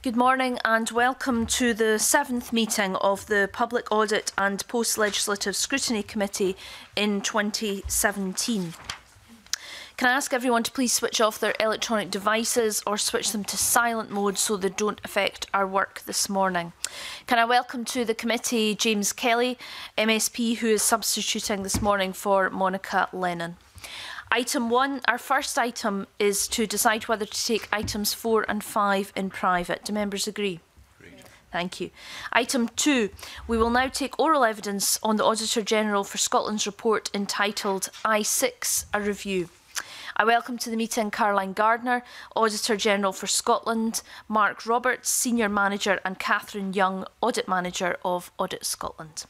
Good morning and welcome to the 7th meeting of the Public Audit and Post-Legislative Scrutiny Committee in 2017. Can I ask everyone to please switch off their electronic devices or switch them to silent mode so they don't affect our work this morning? Can I welcome to the committee James Kelly, MSP, who is substituting this morning for Monica Lennon. Item 1, our first item is to decide whether to take items 4 and 5 in private. Do members agree? Agreed. Thank you. Item 2, we will now take oral evidence on the Auditor General for Scotland's report entitled I6, a Review. I welcome to the meeting Caroline Gardner, Auditor General for Scotland, Mark Roberts, Senior Manager, and Catherine Young, Audit Manager of Audit Scotland.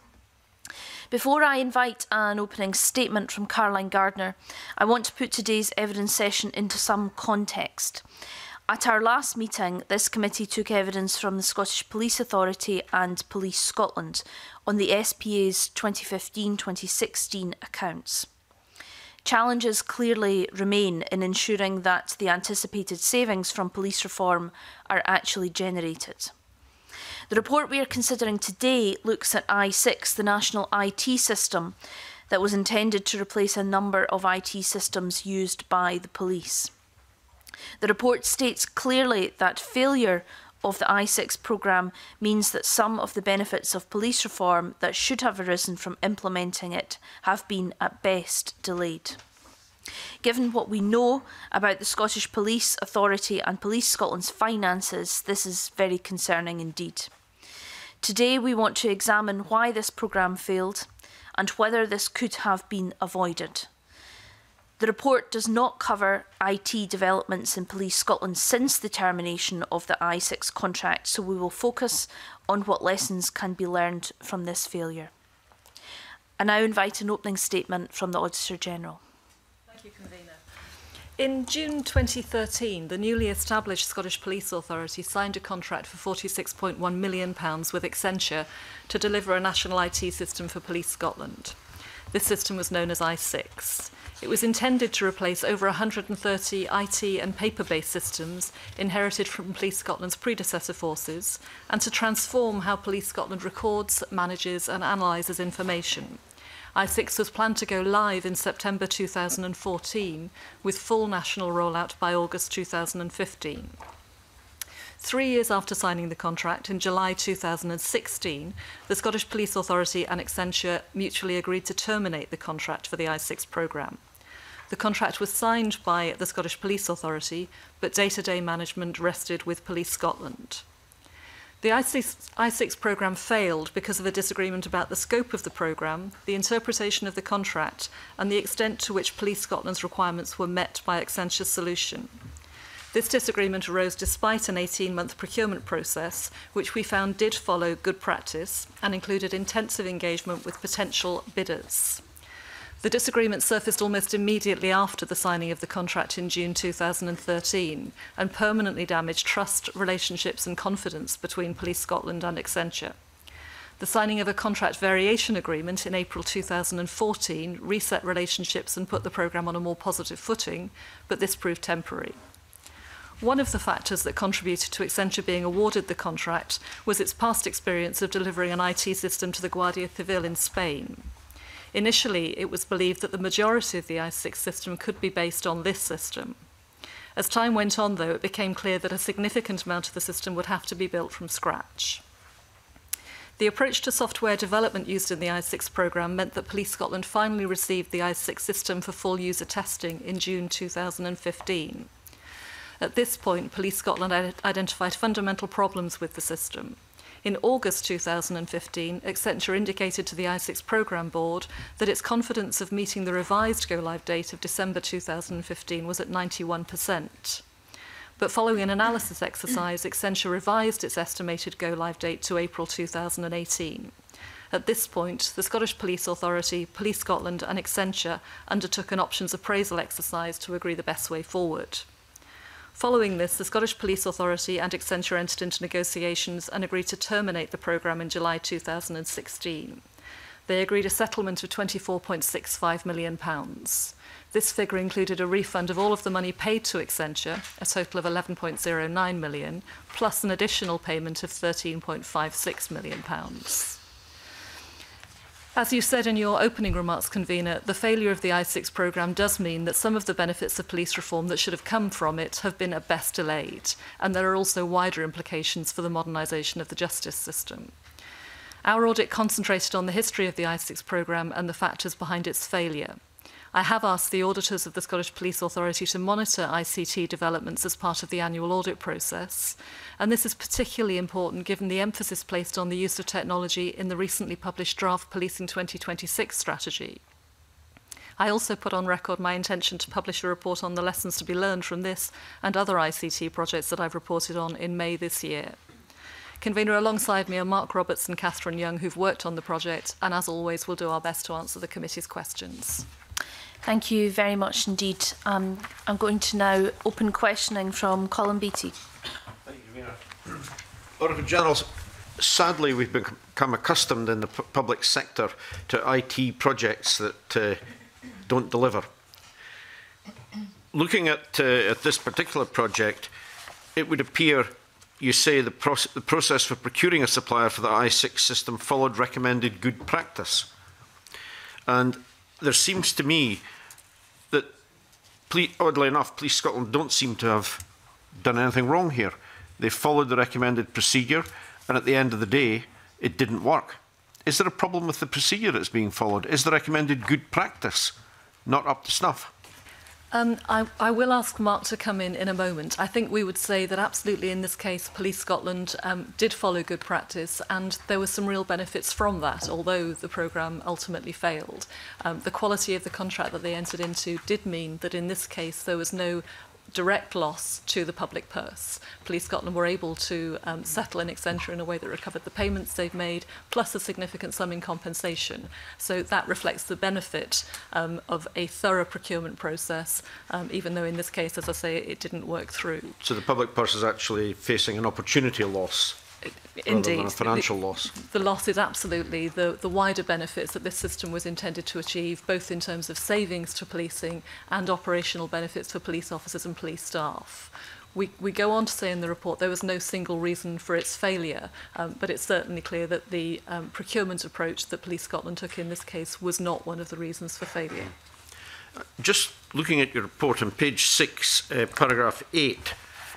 Before I invite an opening statement from Caroline Gardner, I want to put today's evidence session into some context. At our last meeting, this committee took evidence from the Scottish Police Authority and Police Scotland on the SPA's 2015-2016 accounts. Challenges clearly remain in ensuring that the anticipated savings from police reform are actually generated. The report we are considering today looks at I6, the national IT system that was intended to replace a number of IT systems used by the police. The report states clearly that failure of the I6 programme means that some of the benefits of police reform that should have arisen from implementing it have been at best delayed. Given what we know about the Scottish Police Authority and Police Scotland's finances, this is very concerning indeed. Today we want to examine why this programme failed and whether this could have been avoided. The report does not cover IT developments in Police Scotland since the termination of the I6 contract, so we will focus on what lessons can be learned from this failure. I now invite an opening statement from the Auditor General. Thank you, Convener. In June 2013, the newly established Scottish Police Authority signed a contract for £46.1 million with Accenture to deliver a national IT system for Police Scotland. This system was known as I6. It was intended to replace over 130 IT and paper-based systems inherited from Police Scotland's predecessor forces and to transform how Police Scotland records, manages and analyses information. I6 was planned to go live in September 2014, with full national rollout by August 2015. 3 years after signing the contract, in July 2016, the Scottish Police Authority and Accenture mutually agreed to terminate the contract for the I6 programme. The contract was signed by the Scottish Police Authority, but day-to-day management rested with Police Scotland. The I6 programme failed because of a disagreement about the scope of the programme, the interpretation of the contract, and the extent to which Police Scotland's requirements were met by Accenture's solution. This disagreement arose despite an 18-month procurement process, which we found did follow good practice and included intensive engagement with potential bidders. The disagreement surfaced almost immediately after the signing of the contract in June 2013 and permanently damaged trust, relationships and confidence between Police Scotland and Accenture. The signing of a contract variation agreement in April 2014 reset relationships and put the programme on a more positive footing, but this proved temporary. One of the factors that contributed to Accenture being awarded the contract was its past experience of delivering an IT system to the Guardia Civil in Spain. Initially, it was believed that the majority of the I6 system could be based on this system. As time went on, though, it became clear that a significant amount of the system would have to be built from scratch. The approach to software development used in the I6 programme meant that Police Scotland finally received the I6 system for full user testing in June 2015. At this point, Police Scotland identified fundamental problems with the system. In August 2015, Accenture indicated to the I6 Programme Board that its confidence of meeting the revised go-live date of December 2015 was at 91%. But following an analysis exercise, Accenture revised its estimated go-live date to April 2018. At this point, the Scottish Police Authority, Police Scotland and Accenture undertook an options appraisal exercise to agree the best way forward. Following this, the Scottish Police Authority and Accenture entered into negotiations and agreed to terminate the programme in July 2016. They agreed a settlement of £24.65 million. This figure included a refund of all of the money paid to Accenture, a total of £11.09 million, plus an additional payment of £13.56 million. As you said in your opening remarks, Convener, the failure of the I6 programme does mean that some of the benefits of police reform that should have come from it have been at best delayed, and there are also wider implications for the modernisation of the justice system. Our audit concentrated on the history of the I6 programme and the factors behind its failure. I have asked the auditors of the Scottish Police Authority to monitor ICT developments as part of the annual audit process, and this is particularly important given the emphasis placed on the use of technology in the recently published draft Policing 2026 strategy. I also put on record my intention to publish a report on the lessons to be learned from this and other ICT projects that I've reported on in May this year. Convener, alongside me are Mark Roberts and Catherine Young, who've worked on the project, and as always, we'll do our best to answer the committee's questions. Thank you very much indeed. I'm going to now open questioning from Colin Beattie. Thank you, Fiona. Auditor General, sadly we've become accustomed in the public sector to IT projects that don't deliver. Looking at this particular project, it would appear you say the process for procuring a supplier for the I6 system followed recommended good practice. And there seems to me that, oddly enough, Police Scotland don't seem to have done anything wrong here. They followed the recommended procedure, and at the end of the day, it didn't work. Is there a problem with the procedure that's being followed? Is the recommended good practice not up to snuff? I will ask Mark to come in a moment. I think we would say that absolutely in this case, Police Scotland did follow good practice, and there were some real benefits from that, although the programme ultimately failed. The quality of the contract that they entered into did mean that in this case there was no direct loss to the public purse. Police Scotland were able to settle in Accenture in a way that recovered the payments they've made, plus a significant sum in compensation. So that reflects the benefit of a thorough procurement process, even though in this case, as I say, it didn't work through. So the public purse is actually facing an opportunity loss? Indeed. Rather than a financial loss. The loss is absolutely the wider benefits that this system was intended to achieve, both in terms of savings to policing and operational benefits for police officers and police staff. We go on to say in the report there was no single reason for its failure, but it's certainly clear that the procurement approach that Police Scotland took in this case was not one of the reasons for failure. Just looking at your report on page 6, paragraph 8,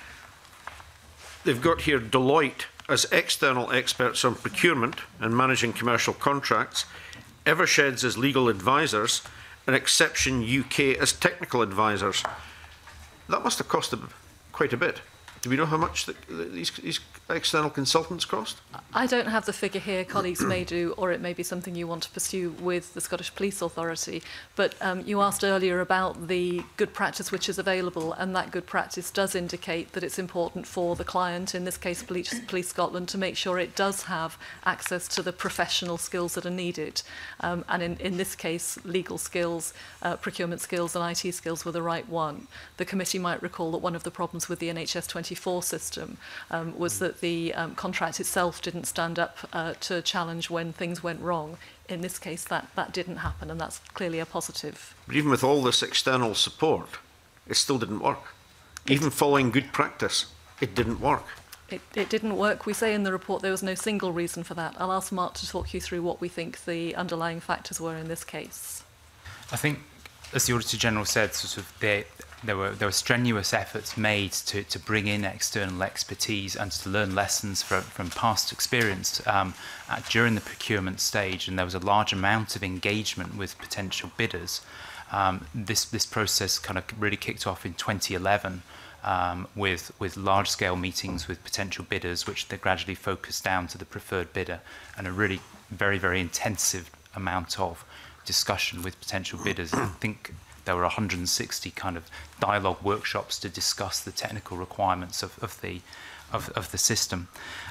they've got here Deloitte as external experts on procurement and managing commercial contracts, Eversheds as legal advisors, and Exception UK as technical advisors. That must have cost quite a bit. Do we know how much these external consultants cost? I don't have the figure here. Colleagues may do, or it may be something you want to pursue with the Scottish Police Authority. But you asked earlier about the good practice which is available, and that good practice does indicate that it's important for the client, in this case Police Scotland, to make sure it does have access to the professional skills that are needed. And in this case, legal skills, procurement skills and IT skills were the right one. The committee might recall that one of the problems with the NHS 24 system was that the contract itself didn't stand up to challenge when things went wrong. In this case, that didn't happen, and that's clearly a positive. But even with all this external support, it still didn't work. Even following good practice, it didn't work. It didn't work. We say in the report there was no single reason for that. I'll ask Mark to talk you through what we think the underlying factors were in this case. I think, as the Auditor General said, there were strenuous efforts made to bring in external expertise and to learn lessons from past experience during the procurement stage, and there was a large amount of engagement with potential bidders. This process kind of really kicked off in 2011 with large-scale meetings with potential bidders, which they gradually focused down to the preferred bidder, and a really very, very intensive amount of discussion with potential bidders. I think there were 160 kind of dialogue workshops to discuss the technical requirements of the system.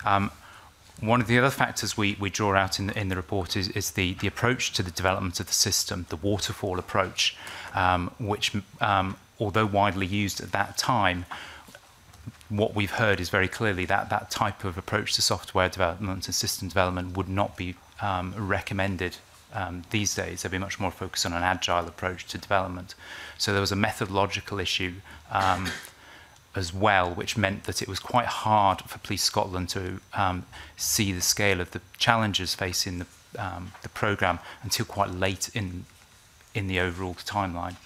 One of the other factors we draw out in the report is the approach to the development of the system, the waterfall approach, which, although widely used at that time, what we've heard is very clearly that type of approach to software development and system development would not be recommended these days. They'd be much more focused on an agile approach to development. So there was a methodological issue as well, which meant that it was quite hard for Police Scotland to see the scale of the challenges facing the programme until quite late in the overall timeline.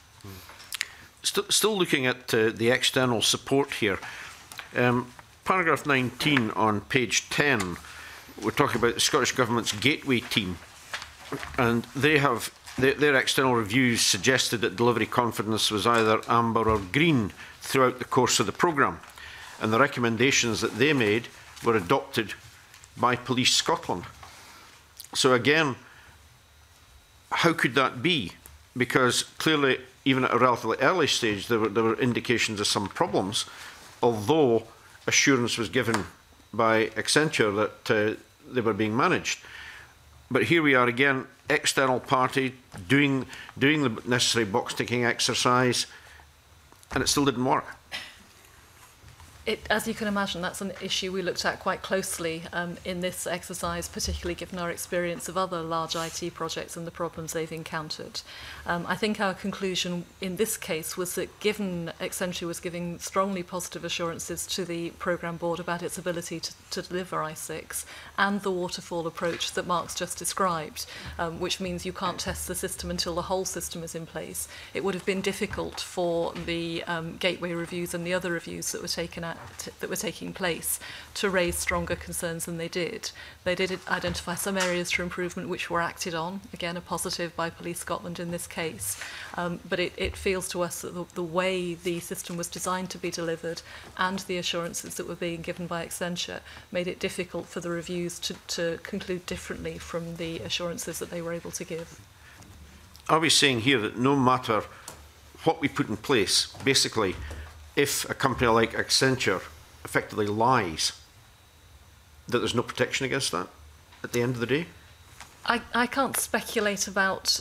Still looking at the external support here. Paragraph 19 on page 10, we're talking about the Scottish Government's Gateway team, and they have their external reviews suggested that delivery confidence was either amber or green throughout the course of the programme, and the recommendations that they made were adopted by Police Scotland. So again, how could that be? Because clearly, even at a relatively early stage, there were indications of some problems, although assurance was given by Accenture that they were being managed. But here we are again, external party doing the necessary box-ticking exercise, and it still didn't work. As you can imagine, that's an issue we looked at quite closely in this exercise, particularly given our experience of other large IT projects and the problems they've encountered. I think our conclusion in this case was that given Accenture was giving strongly positive assurances to the programme board about its ability to deliver I6 and the waterfall approach that Mark's just described, which means you can't test the system until the whole system is in place, it would have been difficult for the gateway reviews and the other reviews that were taking place to raise stronger concerns than they did. They did identify some areas for improvement which were acted on, again a positive by Police Scotland in this case, but it feels to us that the way the system was designed to be delivered and the assurances that were being given by Accenture made it difficult for the reviews to conclude differently from the assurances that they were able to give. Are we saying here that no matter what we put in place, basically, if a company like Accenture effectively lies, that there's no protection against that at the end of the day? I can't speculate about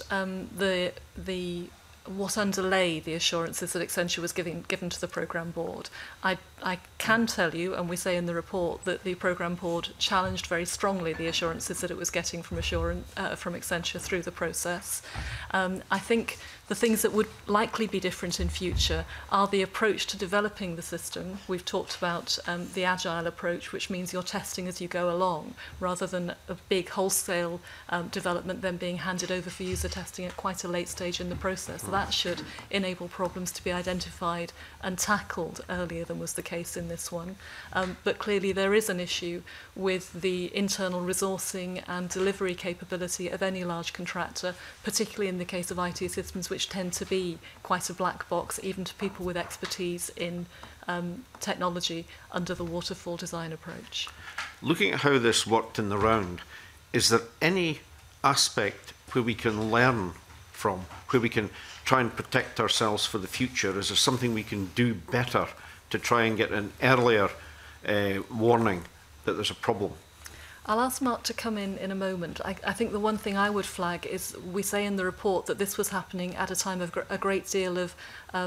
what underlay the assurances that Accenture was given to the programme board. I can tell you, and we say in the report, that the programme board challenged very strongly the assurances that it was getting from Accenture through the process. I think the things that would likely be different in future are the approach to developing the system. We've talked about the agile approach, which means you're testing as you go along, rather than a big wholesale development then being handed over for user testing at quite a late stage in the process. So that should enable problems to be identified and tackled earlier than was the case in this one. But clearly there is an issue with the internal resourcing and delivery capability of any large contractor, particularly in the case of IT systems, which tend to be quite a black box, even to people with expertise in technology under the waterfall design approach. Looking at how this worked in the round, is there any aspect where we can learn from, where we can try and protect ourselves for the future? Is there something we can do better to try and get an earlier warning that there's a problem? I'll ask Mark to come in a moment. I think the one thing I would flag is we say in the report that this was happening at a time of a great deal of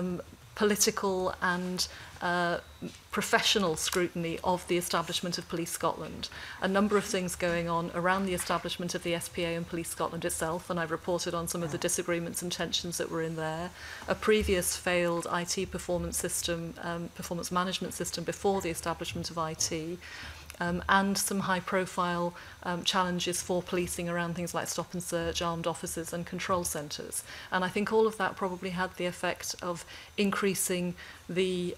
political and professional scrutiny of the establishment of Police Scotland. A number of things going on around the establishment of the SPA and Police Scotland itself, and I've reported on some of the disagreements and tensions that were in there. A previous failed IT performance system, performance management system before the establishment of IT. And some high-profile challenges for policing around things like stop and search, armed officers and control centres. And I think all of that probably had the effect of increasing the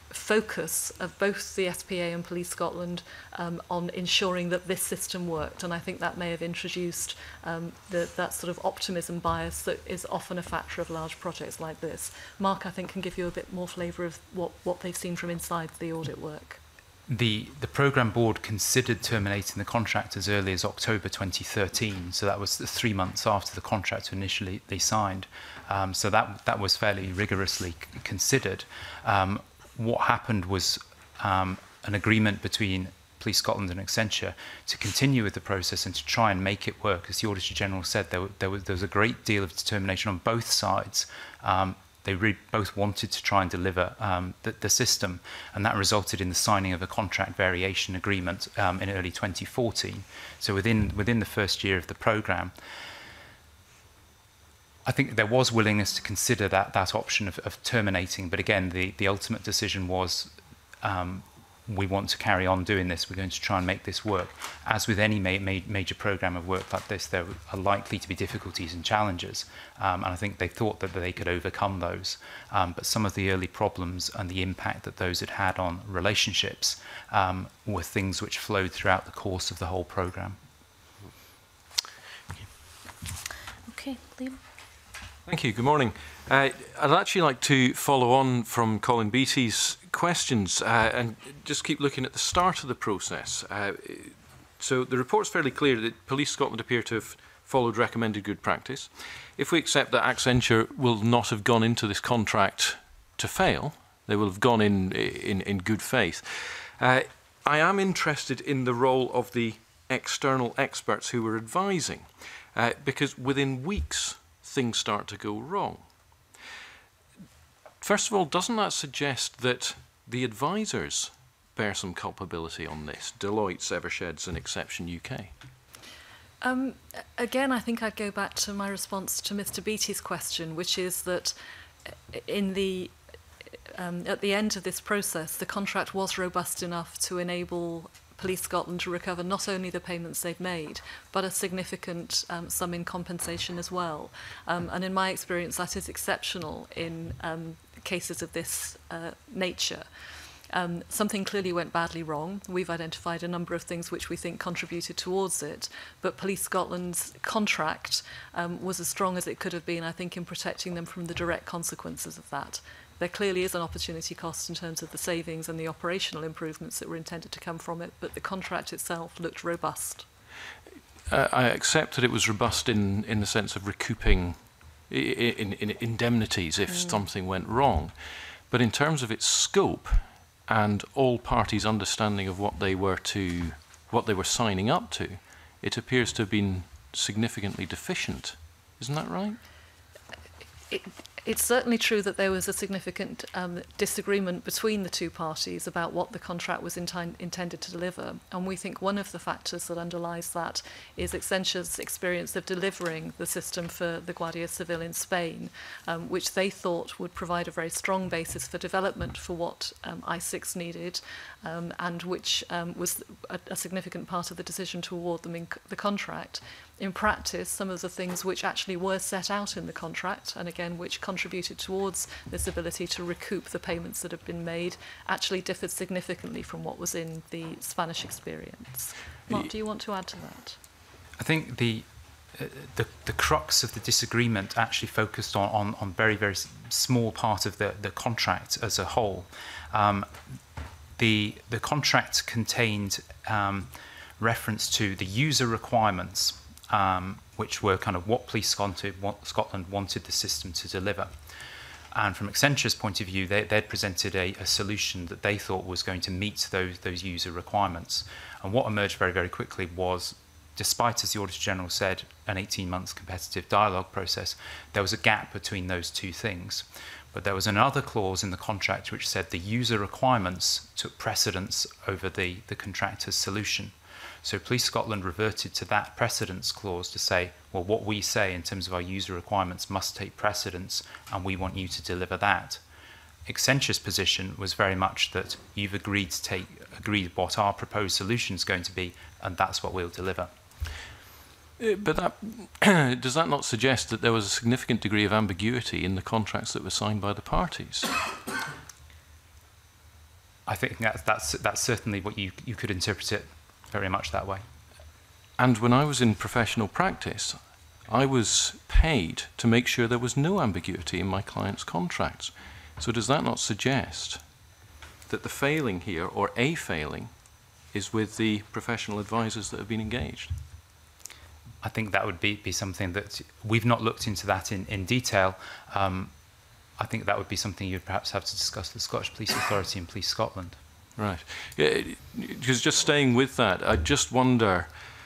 focus of both the SPA and Police Scotland on ensuring that this system worked. And I think that may have introduced that sort of optimism bias that is often a factor of large projects like this. Mark, I think, can give you a bit more flavour of what they've seen from inside the audit work. The programme board considered terminating the contract as early as October 2013, so that was 3 months after the contract initially they signed. So that was fairly rigorously considered. What happened was an agreement between Police Scotland and Accenture to continue with the process and to try and make it work. As the Auditor General said, there was a great deal of determination on both sides. They both wanted to try and deliver the system, and that resulted in the signing of a contract variation agreement in early 2014. So within the first year of the programme, I think there was willingness to consider that option of terminating, but again, the ultimate decision was we want to carry on doing this. We're going to try and make this work. As with any major program of work like this, there are likely to be difficulties and challenges, and I think they thought that they could overcome those. But some of the early problems and the impact that those had had on relationships were things which flowed throughout the course of the whole program. Okay, Liam. Thank you. Good morning. I'd actually like to follow on from Colin Beattie's questions and just keep looking at the start of the process. So the report's fairly clear that Police Scotland appear to have followed recommended good practice. If we accept that Accenture will not have gone into this contract to fail, they will have gone in good faith. I am interested in the role of the external experts who were advising, because within weeks things start to go wrong. First of all, doesn't that suggest that the advisors bear some culpability on this? Deloitte's, Eversheds and Exception UK. Again, I think I'd go back to my response to Mr. Beattie's question, which is that in the at the end of this process, the contract was robust enough to enable Police Scotland to recover not only the payments they've made, but a significant sum in compensation as well. And in my experience, that is exceptional in cases of this nature. Something clearly went badly wrong. We've identified a number of things which we think contributed towards it, but Police Scotland's contract was as strong as it could have been, I think, in protecting them from the direct consequences of that. There clearly is an opportunity cost in terms of the savings and the operational improvements that were intended to come from it, but the contract itself looked robust. I accept that it was robust in the sense of recouping in indemnities if something went wrong, but in terms of its scope and all parties' understanding of what they were signing up to, it appears to have been significantly deficient. Isn't that right? It's certainly true that there was a significant disagreement between the two parties about what the contract was intended to deliver. And we think one of the factors that underlies that is Accenture's experience of delivering the system for the Guardia Civil in Spain, which they thought would provide a very strong basis for development for what I6 needed, and which was a significant part of the decision to award them the contract. In practice, some of the things which actually were set out in the contract, and again, which contributed towards this ability to recoup the payments that have been made, actually differed significantly from what was in the Spanish experience. Mark, do you want to add to that? I think the crux of the disagreement actually focused on very, very small part of the contract as a whole. The contract contained reference to the user requirements, which were kind of what Police Scotland wanted the system to deliver. And from Accenture's point of view, they'd presented a solution that they thought was going to meet those user requirements. And what emerged very, very quickly was, despite, as the Auditor General said, an 18-month competitive dialogue process, there was a gap between those two things. But there was another clause in the contract which said the user requirements took precedence over the contractor's solution. So Police Scotland reverted to that precedence clause to say, well, what we say in terms of our user requirements must take precedence, and we want you to deliver that. Accenture's position was very much that you've agreed what our proposed solution is going to be, and that's what we'll deliver. But does that not suggest that there was a significant degree of ambiguity in the contracts that were signed by the parties? I think that's certainly what you could interpret it very much that way. And when I was in professional practice, I was paid to make sure there was no ambiguity in my client's contracts. So does that not suggest that the failing here, or a failing, is with the professional advisors that have been engaged? I think that would be something that we've not looked into that in detail. I think that would be something you'd perhaps have to discuss with the Scottish Police Authority and Police Scotland. Right. Because just staying with that, I just wonder,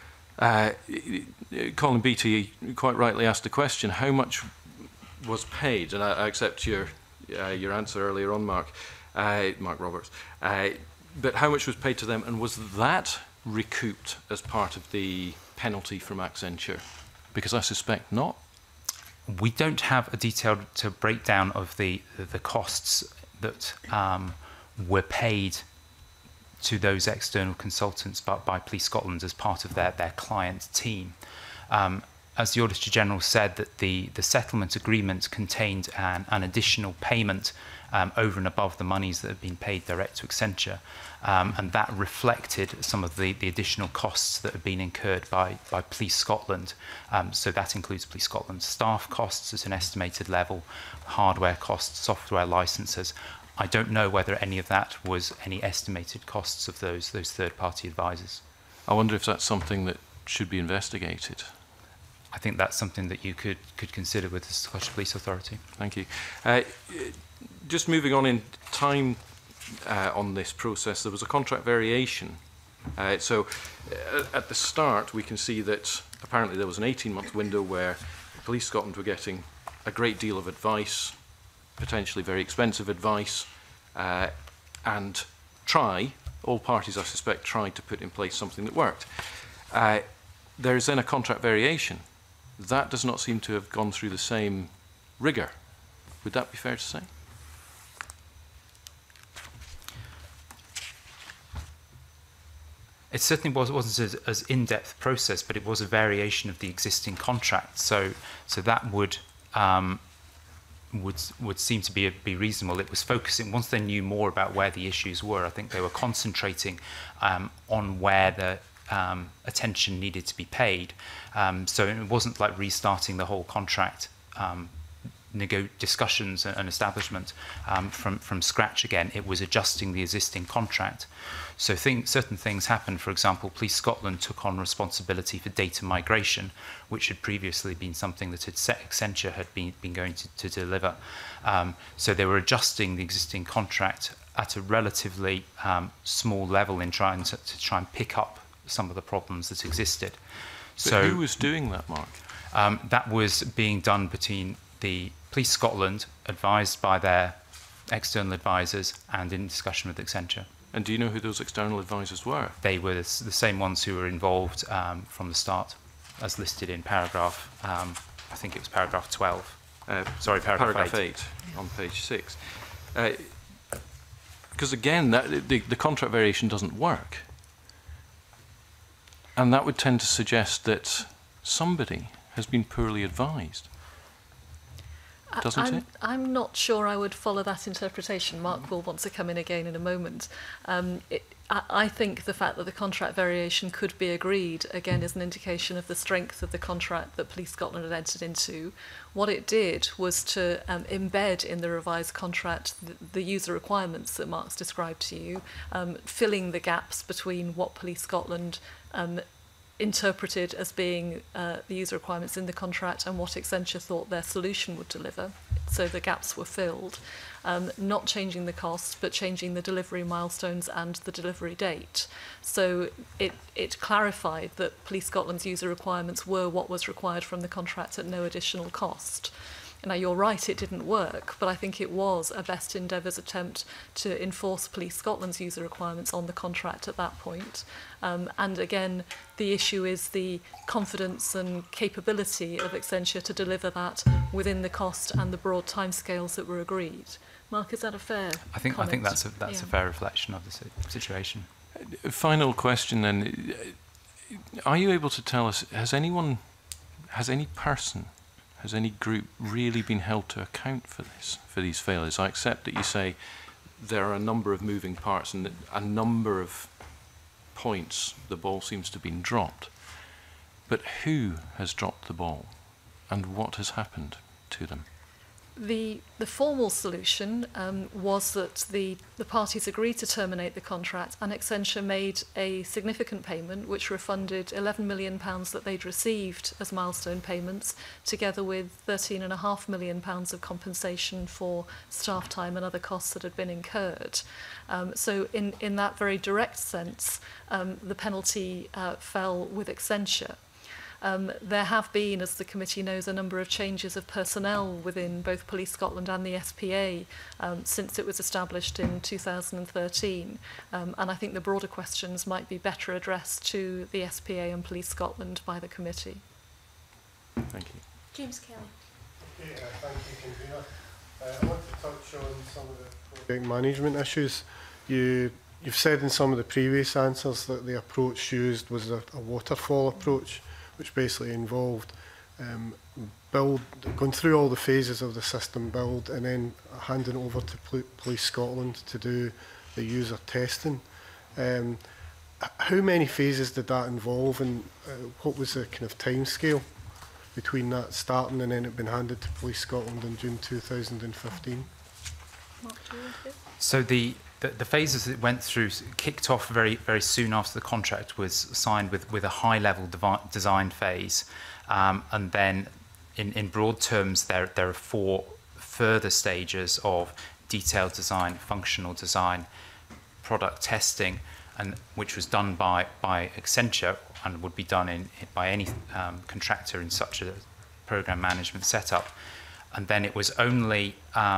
Colin Beattie quite rightly asked the question, how much was paid? And I accept your answer earlier on, Mark Roberts. But how much was paid to them, and was that recouped as part of the penalty from Accenture? Because I suspect not. We don't have a detailed breakdown of the costs that were paid to those external consultants by Police Scotland as part of their client team. As the Auditor General said, that the settlement agreement contained an additional payment over and above the monies that had been paid direct to Accenture, and that reflected some of the additional costs that had been incurred by Police Scotland. So that includes Police Scotland's staff costs at an estimated level, hardware costs, software licenses. I don't know whether any of that was any estimated costs of those third-party advisors. I wonder if that's something that should be investigated. I think that's something that you could consider with the Scottish Police Authority. Thank you. Just moving on in time on this process, there was a contract variation. So at the start, we can see that apparently there was an 18-month window where Police Scotland were getting a great deal of advice, potentially very expensive advice, and all parties I suspect tried to put in place something that worked. There is then a contract variation. That does not seem to have gone through the same rigour. Would that be fair to say? It certainly wasn't as in-depth process, but it was a variation of the existing contract. So that would seem to be reasonable. It was focusing, once they knew more about where the issues were, I think they were concentrating on where the attention needed to be paid. So it wasn't like restarting the whole contract discussions and establishment from scratch again. It was adjusting the existing contract. So certain things happened. For example, Police Scotland took on responsibility for data migration, which had previously been something that Accenture had been going to deliver. So they were adjusting the existing contract at a relatively small level in trying to try and pick up some of the problems that existed. But who was doing that, Mark? That was being done between the Police Scotland, advised by their external advisors, and in discussion with Accenture. And do you know who those external advisors were? They were the same ones who were involved from the start, as listed in paragraph, I think it was paragraph 12. Sorry, paragraph 8 on page 6. Because again, the contract variation doesn't work. And that would tend to suggest that somebody has been poorly advised. Doesn't it? I'm not sure I would follow that interpretation. Mark will want to come in again in a moment. I think the fact that the contract variation could be agreed, again, is an indication of the strength of the contract that Police Scotland had entered into. What it did was to embed in the revised contract the user requirements that Mark's described to you, filling the gaps between what Police Scotland interpreted as being the user requirements in the contract and what Accenture thought their solution would deliver. So the gaps were filled, not changing the cost, but changing the delivery milestones and the delivery date. So it clarified that Police Scotland's user requirements were what was required from the contract at no additional cost. Now, you're right, it didn't work, but I think it was a best endeavours attempt to enforce Police Scotland's user requirements on the contract at that point. And again, the issue is the confidence and capability of Accenture to deliver that within the cost and the broad timescales that were agreed. Mark, is that a fair comment? I think that's a fair reflection of the situation. Final question then. Are you able to tell us, has any person, has any group really been held to account for these failures? I accept that you say there are a number of moving parts and a number of points the ball seems to have been dropped. But who has dropped the ball and what has happened to them? The formal solution was that the parties agreed to terminate the contract, and Accenture made a significant payment which refunded £11 million that they'd received as milestone payments, together with £13.5 million of compensation for staff time and other costs that had been incurred. So in that very direct sense, the penalty fell with Accenture. There have been, as the committee knows, a number of changes of personnel within both Police Scotland and the SPA since it was established in 2013. And I think the broader questions might be better addressed to the SPA and Police Scotland by the committee. Thank you. James Kelly. Okay, thank you, Convener. I want to touch on some of the project management issues. You've said in some of the previous answers that the approach used was a waterfall approach, which basically involved going through all the phases of the system build and then handing over to Police Scotland to do the user testing. How many phases did that involve, and what was the kind of time scale between that starting and then it being handed to Police Scotland in June 2015? So the phases it went through kicked off very, very soon after the contract was signed with a high-level design phase, and then in broad terms there are 4 further stages of detailed design, functional design, product testing, and which was done by Accenture and would be done by any contractor in such a program management setup. And then it was only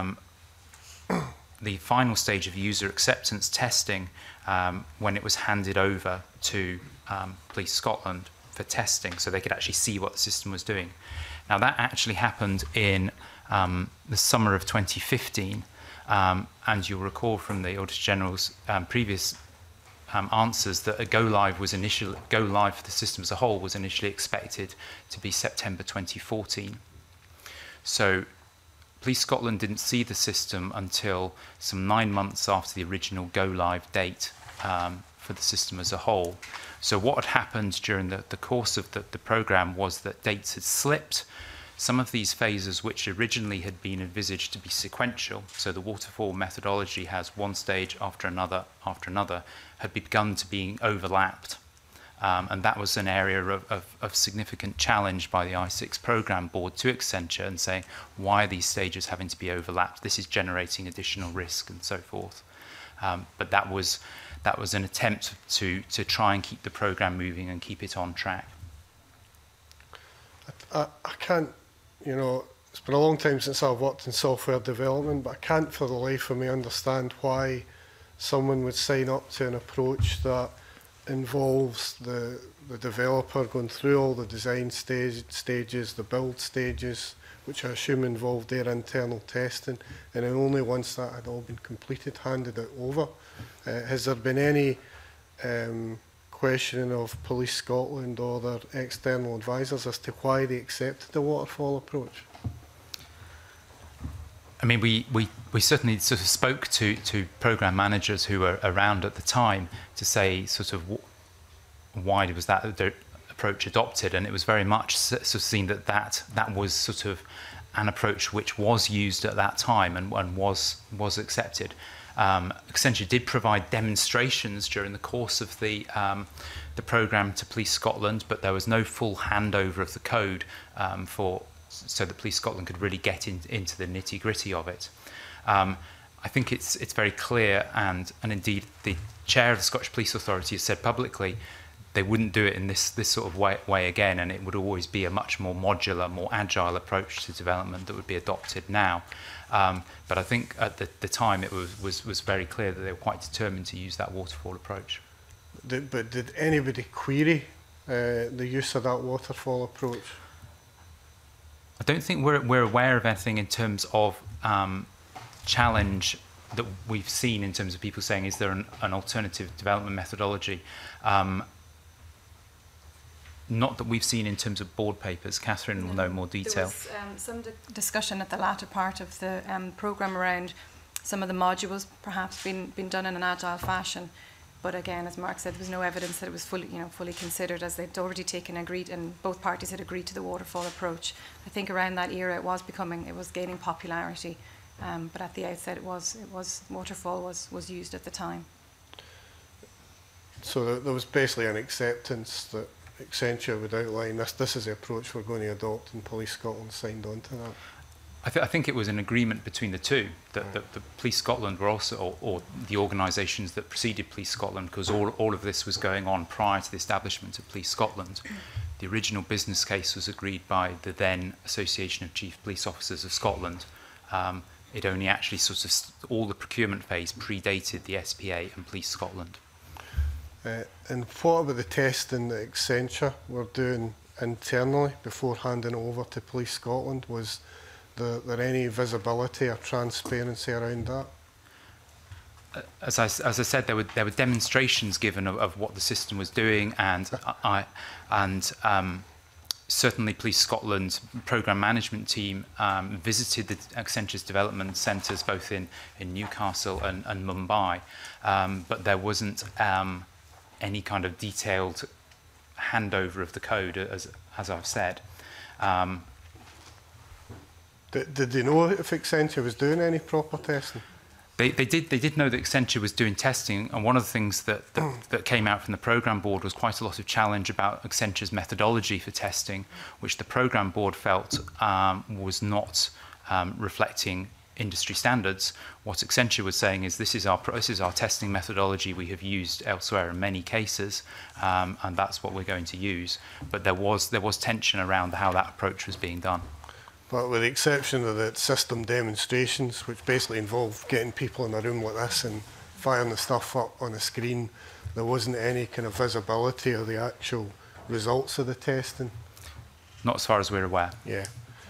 the final stage of user acceptance testing when it was handed over to Police Scotland for testing, so they could actually see what the system was doing. Now that actually happened in the summer of 2015, and you'll recall from the Auditor General's previous answers that a go live for the system as a whole was initially expected to be September 2014. So Police Scotland didn't see the system until some 9 months after the original go live date for the system as a whole. So what had happened during the course of the programme was that dates had slipped. Some of these phases, which originally had been envisaged to be sequential, so the waterfall methodology has one stage after another, had begun to be overlapped. And that was an area of significant challenge by the I6 programme board to Accenture and saying, why are these stages having to be overlapped? This is generating additional risk and so forth. But that was an attempt to try and keep the programme moving and keep it on track. I can't, it's been a long time since I've worked in software development, but I can't for the life of me understand why someone would sign up to an approach that involves the developer going through all the design stages, the build stages, which I assume involved their internal testing, and then only once that had all been completed, handed it over. Has there been any questioning of Police Scotland or their external advisors as to why they accepted the waterfall approach? I mean, we certainly sort of spoke to programme managers who were around at the time to say sort of why was that the approach adopted, and it was very much sort of seen that was sort of an approach which was used at that time and was accepted. Accenture did provide demonstrations during the course of the programme to Police Scotland, but there was no full handover of the code so that Police Scotland could really get into the nitty-gritty of it. I think it's very clear, and indeed the chair of the Scottish Police Authority has said publicly they wouldn't do it in this sort of way again, and it would always be a much more modular, more agile approach to development that would be adopted now. But I think at the time it was very clear that they were quite determined to use that waterfall approach. But did anybody query the use of that waterfall approach? I don't think we're aware of anything in terms of challenge that we've seen in terms of people saying, is there an alternative development methodology? Not that we've seen in terms of board papers. Catherine will know more detail. There was some discussion at the latter part of the programme around some of the modules perhaps being done in an agile fashion. But again, as Mark said, there was no evidence that it was fully considered, as they'd already agreed, and both parties had agreed to the waterfall approach. I think around that era it was gaining popularity, but at the outset it was waterfall was used at the time. So there was basically an acceptance that Accenture would outline this is the approach we're going to adopt, and Police Scotland signed on to that. I think it was an agreement between the two, that the Police Scotland were also, or the organisations that preceded Police Scotland, because all of this was going on prior to the establishment of Police Scotland. The original business case was agreed by the then Association of Chief Police Officers of Scotland. It only actually sort of, all the procurement phase predated the SPA and Police Scotland. And what about the testing that Accenture were doing internally before handing over to Police Scotland? Was there any visibility or transparency around that? As I said, there were demonstrations given of what the system was doing, and certainly Police Scotland's programme management team visited the Accenture's development centres both in Newcastle and Mumbai, but there wasn't any kind of detailed handover of the code, as I've said. Did they know if Accenture was doing any proper testing? They did know that Accenture was doing testing, and one of the things that came out from the programme board was quite a lot of challenge about Accenture's methodology for testing, which the programme board felt was not reflecting industry standards. What Accenture was saying is this is our testing methodology we have used elsewhere in many cases, and that's what we're going to use. But there was tension around how that approach was being done. But with the exception of the system demonstrations, which basically involve getting people in a room like this and firing the stuff up on a screen, there wasn't any kind of visibility of the actual results of the testing? Not as far as we're aware. Yeah.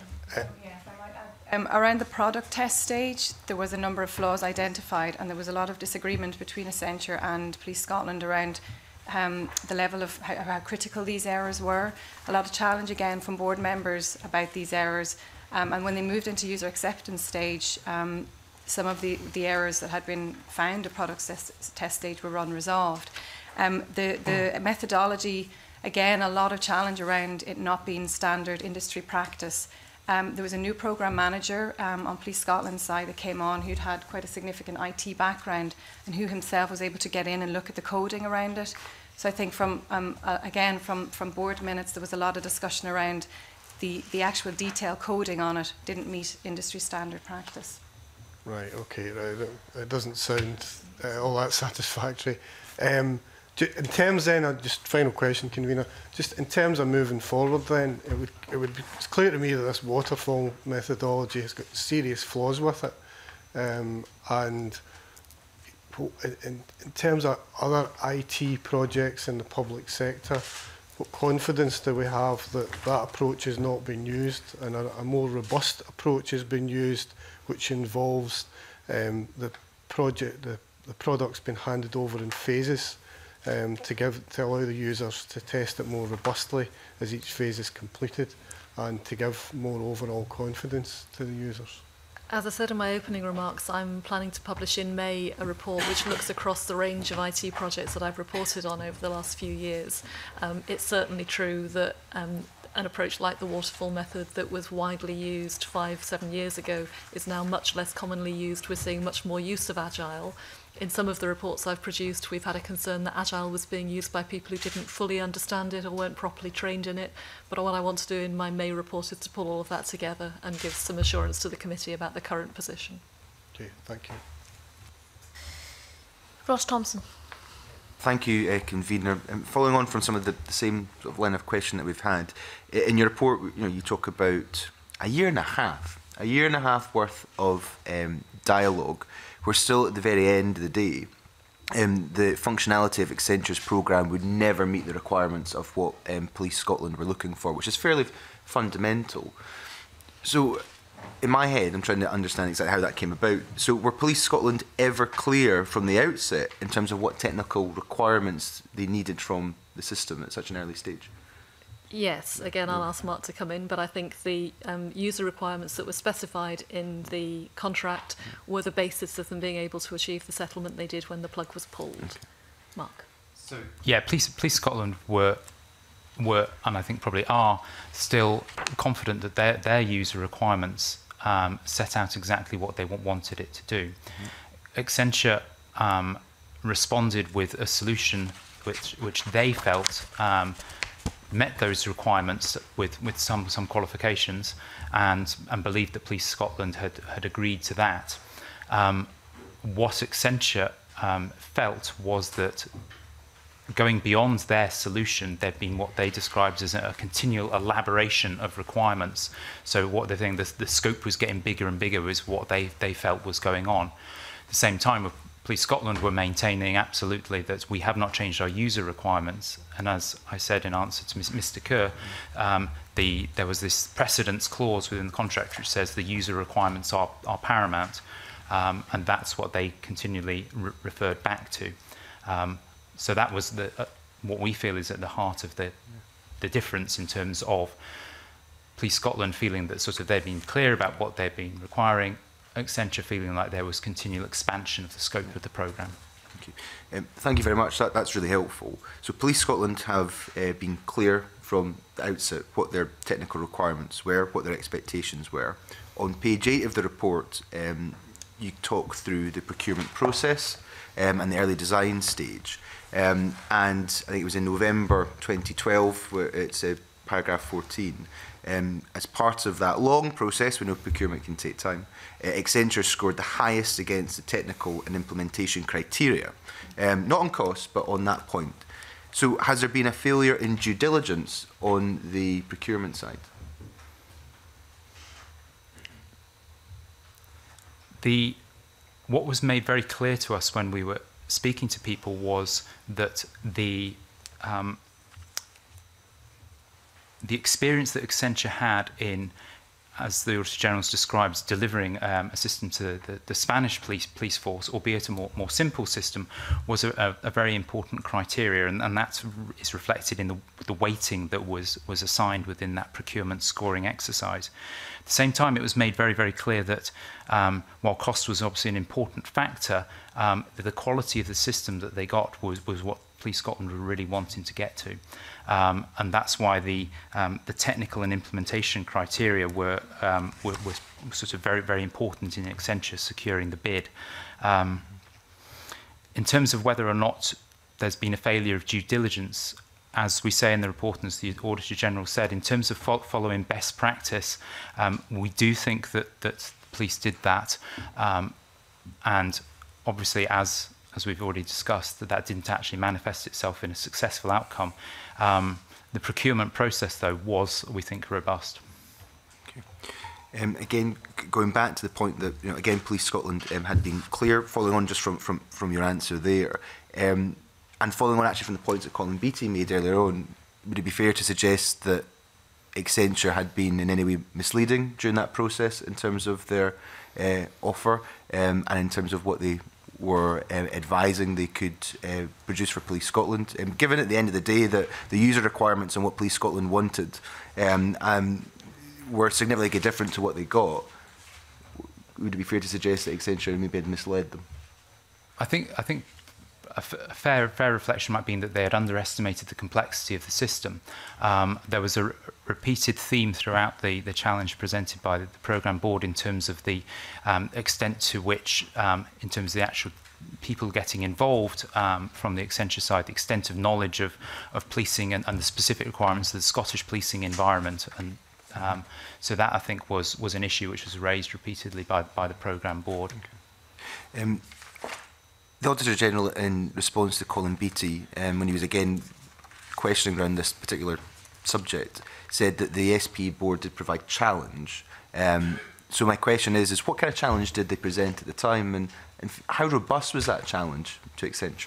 Around the product test stage, there was a number of flaws identified, and there was a lot of disagreement between Accenture and Police Scotland around the level of how critical these errors were. A lot of challenge again from board members about these errors, and when they moved into user acceptance stage, some of the errors that had been found at product test stage were unresolved. The methodology, again, a lot of challenge around it not being standard industry practice. There was a new programme manager on Police Scotland's side that came on who'd had quite a significant IT background and who himself was able to get in and look at the coding around it. So I think again from board minutes there was a lot of discussion around the actual detail coding on it didn't meet industry standard practice. Right, okay, right. It doesn't sound all that satisfactory. In terms then, just final question, convener, just in terms of moving forward then, it's clear to me that this waterfall methodology has got serious flaws with it. And in terms of other IT projects in the public sector, what confidence do we have that that approach is not being used and a more robust approach has been used, which involves the products being handed over in phases? To allow the users to test it more robustly as each phase is completed, and to give more overall confidence to the users. As I said in my opening remarks, I'm planning to publish in May a report which looks across the range of IT projects that I've reported on over the last few years. It's certainly true that an approach like the waterfall method that was widely used 5-7 years ago is now much less commonly used. We're seeing much more use of Agile. In some of the reports I've produced, we've had a concern that Agile was being used by people who didn't fully understand it or weren't properly trained in it. But what I want to do in my May report is to pull all of that together and give some assurance to the committee about the current position. Okay, thank you. Ross Thompson. Thank you, convener. Following on from some of the same sort of line of question that we've had, in your report, you talk about a year and a half worth of dialogue. We're still at the very end of the day. The functionality of Accenture's programme would never meet the requirements of what Police Scotland were looking for, which is fairly fundamental. So, in my head, I'm trying to understand exactly how that came about. So, were Police Scotland ever clear from the outset in terms of what technical requirements they needed from the system at such an early stage? Yes, again, I'll ask Mark to come in, but I think the user requirements that were specified in the contract were the basis of them being able to achieve the settlement they did when the plug was pulled. Okay. Mark. So, yeah, Police Scotland were, and I think probably are, still confident that their user requirements set out exactly what they wanted it to do. Mm-hmm. Accenture responded with a solution which they felt met those requirements with some qualifications, and believed that Police Scotland had agreed to that. What Accenture felt was that going beyond their solution, there'd been what they described as a continual elaboration of requirements. So what they're saying, the scope was getting bigger and bigger, is what they felt was going on. At the same time, Police Scotland were maintaining absolutely that we have not changed our user requirements. And as I said in answer to Mr. Kerr, there was this precedence clause within the contract which says the user requirements are paramount, and that's what they continually referred back to. So that was what we feel is at the heart of the difference in terms of Police Scotland feeling that sort of they've been clear about what they've been requiring, Accenture feeling like there was continual expansion of the scope of the programme. Thank you. Thank you very much. That's really helpful. So Police Scotland have been clear from the outset what their technical requirements were, what their expectations were. On page 8 of the report, you talk through the procurement process and the early design stage. And I think it was in November 2012, where it's paragraph 14. As part of that long process, we know procurement can take time, Accenture scored the highest against the technical and implementation criteria, not on cost, but on that point. So has there been a failure in due diligence on the procurement side? What was made very clear to us when we were speaking to people was that the experience that Accenture had in, as the Auditor General describes, delivering a system to the Spanish police force, albeit a more simple system, was a very important criteria, and that is reflected in the weighting that was assigned within that procurement scoring exercise. At the same time, it was made very, very clear that while cost was obviously an important factor, the quality of the system that they got was what Police Scotland were really wanting to get to. And that's why the technical and implementation criteria were sort of very, very important in Accenture securing the bid. In terms of whether or not there's been a failure of due diligence, as we say in the report, and as the Auditor General said, in terms of following best practice, we do think that police did that. And obviously, as we've already discussed, that didn't actually manifest itself in a successful outcome. The procurement process, though, was, we think, robust. Okay. Again, going back to the point that, again, Police Scotland had been clear, following on just from your answer there, and following on actually from the points that Colin Beattie made earlier on, would it be fair to suggest that Accenture had been in any way misleading during that process in terms of their offer and in terms of what they were advising they could produce for Police Scotland, given at the end of the day that the user requirements and what Police Scotland wanted were significantly different to what they got? Would it be fair to suggest that Accenture maybe had misled them? I think a fair reflection might be that they had underestimated the complexity of the system. There was a repeated theme throughout the challenge presented by the programme board in terms of the extent to which, in terms of the actual people getting involved from the Accenture side, the extent of knowledge of policing and the specific requirements of the Scottish policing environment. And so that, I think, was an issue which was raised repeatedly by the programme board. Okay. The Auditor General, in response to Colin Beattie, when he was again questioning around this particular subject, said that the SP board did provide challenge. So my question is what kind of challenge did they present at the time, and how robust was that challenge to Accenture?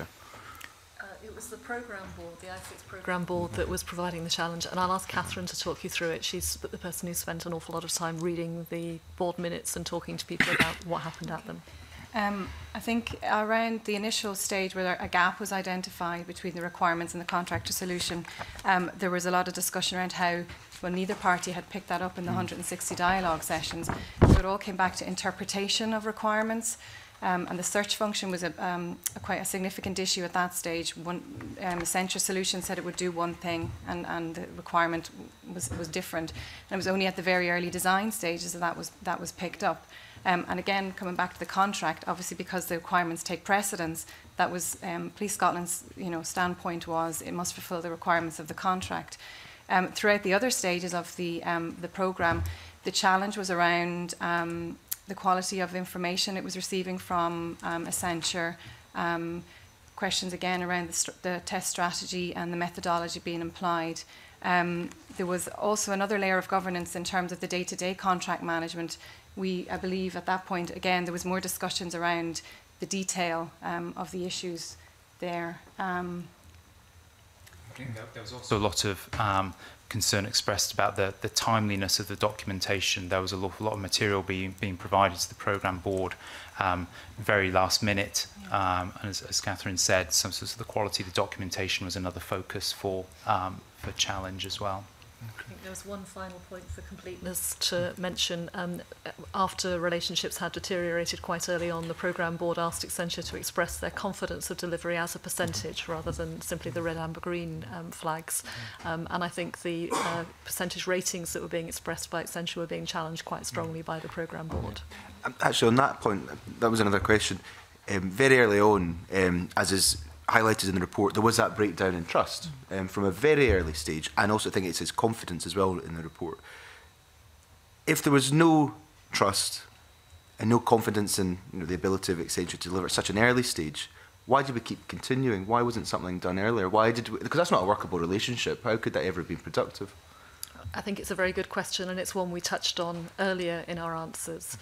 It was the programme board, the I6 programme board, that was providing the challenge, and I'll ask Catherine to talk you through it. She's the person who spent an awful lot of time reading the board minutes and talking to people about what happened at them. I think around the initial stage where a gap was identified between the requirements and the contractor solution, there was a lot of discussion around how, well, neither party had picked that up in the 160 dialogue sessions. So it all came back to interpretation of requirements. And the search function was quite a significant issue at that stage. One Accenture solution said it would do one thing, and the requirement was different. And it was only at the very early design stages that was picked up. And again, coming back to the contract, obviously because the requirements take precedence, that was Police Scotland's standpoint was it must fulfil the requirements of the contract. Throughout the other stages of the programme, the challenge was around the quality of information it was receiving from Accenture, questions again around the test strategy and the methodology being applied. There was also another layer of governance in terms of the day-to-day contract management. I believe at that point, again, there was more discussions around the detail of the issues there. There was also a lot of concern expressed about the timeliness of the documentation. There was a lot of material being provided to the programme board very last minute. And as Catherine said, some sort of the quality of the documentation was another focus for challenge as well. I think there was one final point for completeness to mention. After relationships had deteriorated quite early on, the programme board asked Accenture to express their confidence of delivery as a percentage rather than simply the red, amber, green flags. And I think the percentage ratings that were being expressed by Accenture were being challenged quite strongly by the programme board. Actually, on that point, that was another question. Very early on, as is highlighted in the report, there was that breakdown in trust from a very early stage, and also I think it says confidence as well in the report. If there was no trust and no confidence in the ability of Accenture to deliver at such an early stage, why did we keep continuing? Why wasn't something done earlier? Why did we, because that's not a workable relationship. How could that ever be productive? I think it's a very good question, and it's one we touched on earlier in our answers.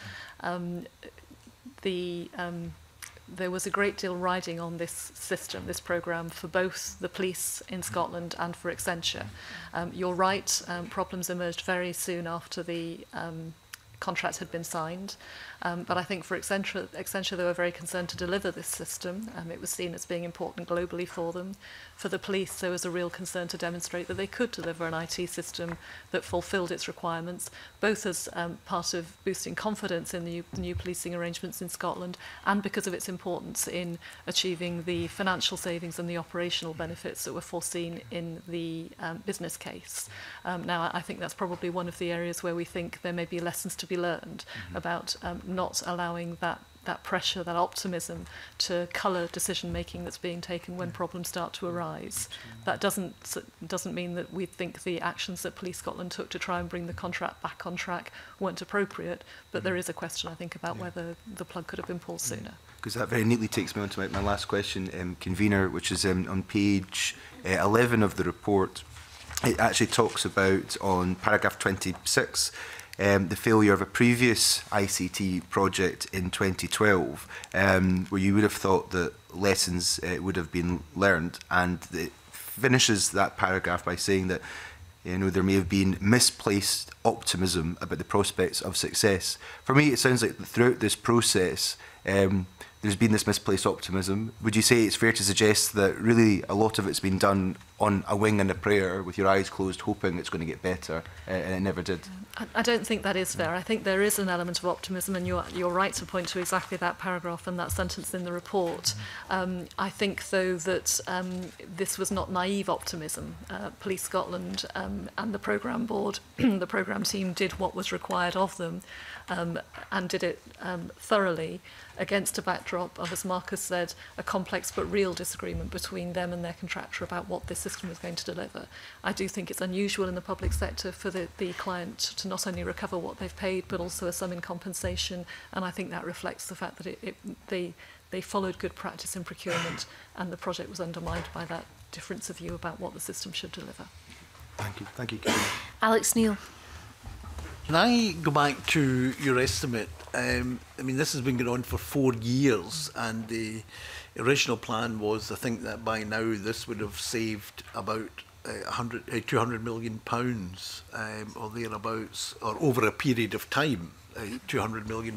There was a great deal riding on this system, this programme, for both the police in Scotland and for Accenture. You're right, problems emerged very soon after the contract had been signed. But I think for Accenture, they were very concerned to deliver this system. It was seen as being important globally for them. For the police, there was a real concern to demonstrate that they could deliver an IT system that fulfilled its requirements, both as part of boosting confidence in the new policing arrangements in Scotland and because of its importance in achieving the financial savings and the operational benefits that were foreseen in the business case. Now, I think that's probably one of the areas where we think there may be lessons to be learned about not allowing that pressure, that optimism to colour decision-making that's being taken when problems start to arise. That doesn't mean that we think the actions that Police Scotland took to try and bring the contract back on track weren't appropriate, but there is a question, I think, about whether the plug could have been pulled sooner. Because that very neatly takes me on to my last question, Convener, which is on page 11 of the report. It actually talks about, on paragraph 26, the failure of a previous ICT project in 2012, where you would have thought that lessons would have been learned, and it finishes that paragraph by saying that there may have been misplaced optimism about the prospects of success. For me, it sounds like throughout this process, there's been this misplaced optimism. Would you say it's fair to suggest that really a lot of it's been done on a wing and a prayer, with your eyes closed, hoping it's going to get better, and it never did? I don't think that is fair. I think there is an element of optimism, and you're right to point to exactly that paragraph and that sentence in the report. I think, though, that this was not naive optimism. Police Scotland and the programme board, the programme team did what was required of them, and did it thoroughly, against a backdrop of, as Marcus said, a complex but real disagreement between them and their contractor about what this system was going to deliver. I do think it's unusual in the public sector for the client to not only recover what they've paid, but also a sum in compensation, and I think that reflects the fact that they followed good practice in procurement, and the project was undermined by that difference of view about what the system should deliver. Thank you. Thank you, Alex Neil. Can I go back to your estimate? I mean, this has been going on for 4 years, and the original plan was, I think, that by now this would have saved about £200 million or thereabouts, or over a period of time, £200 million.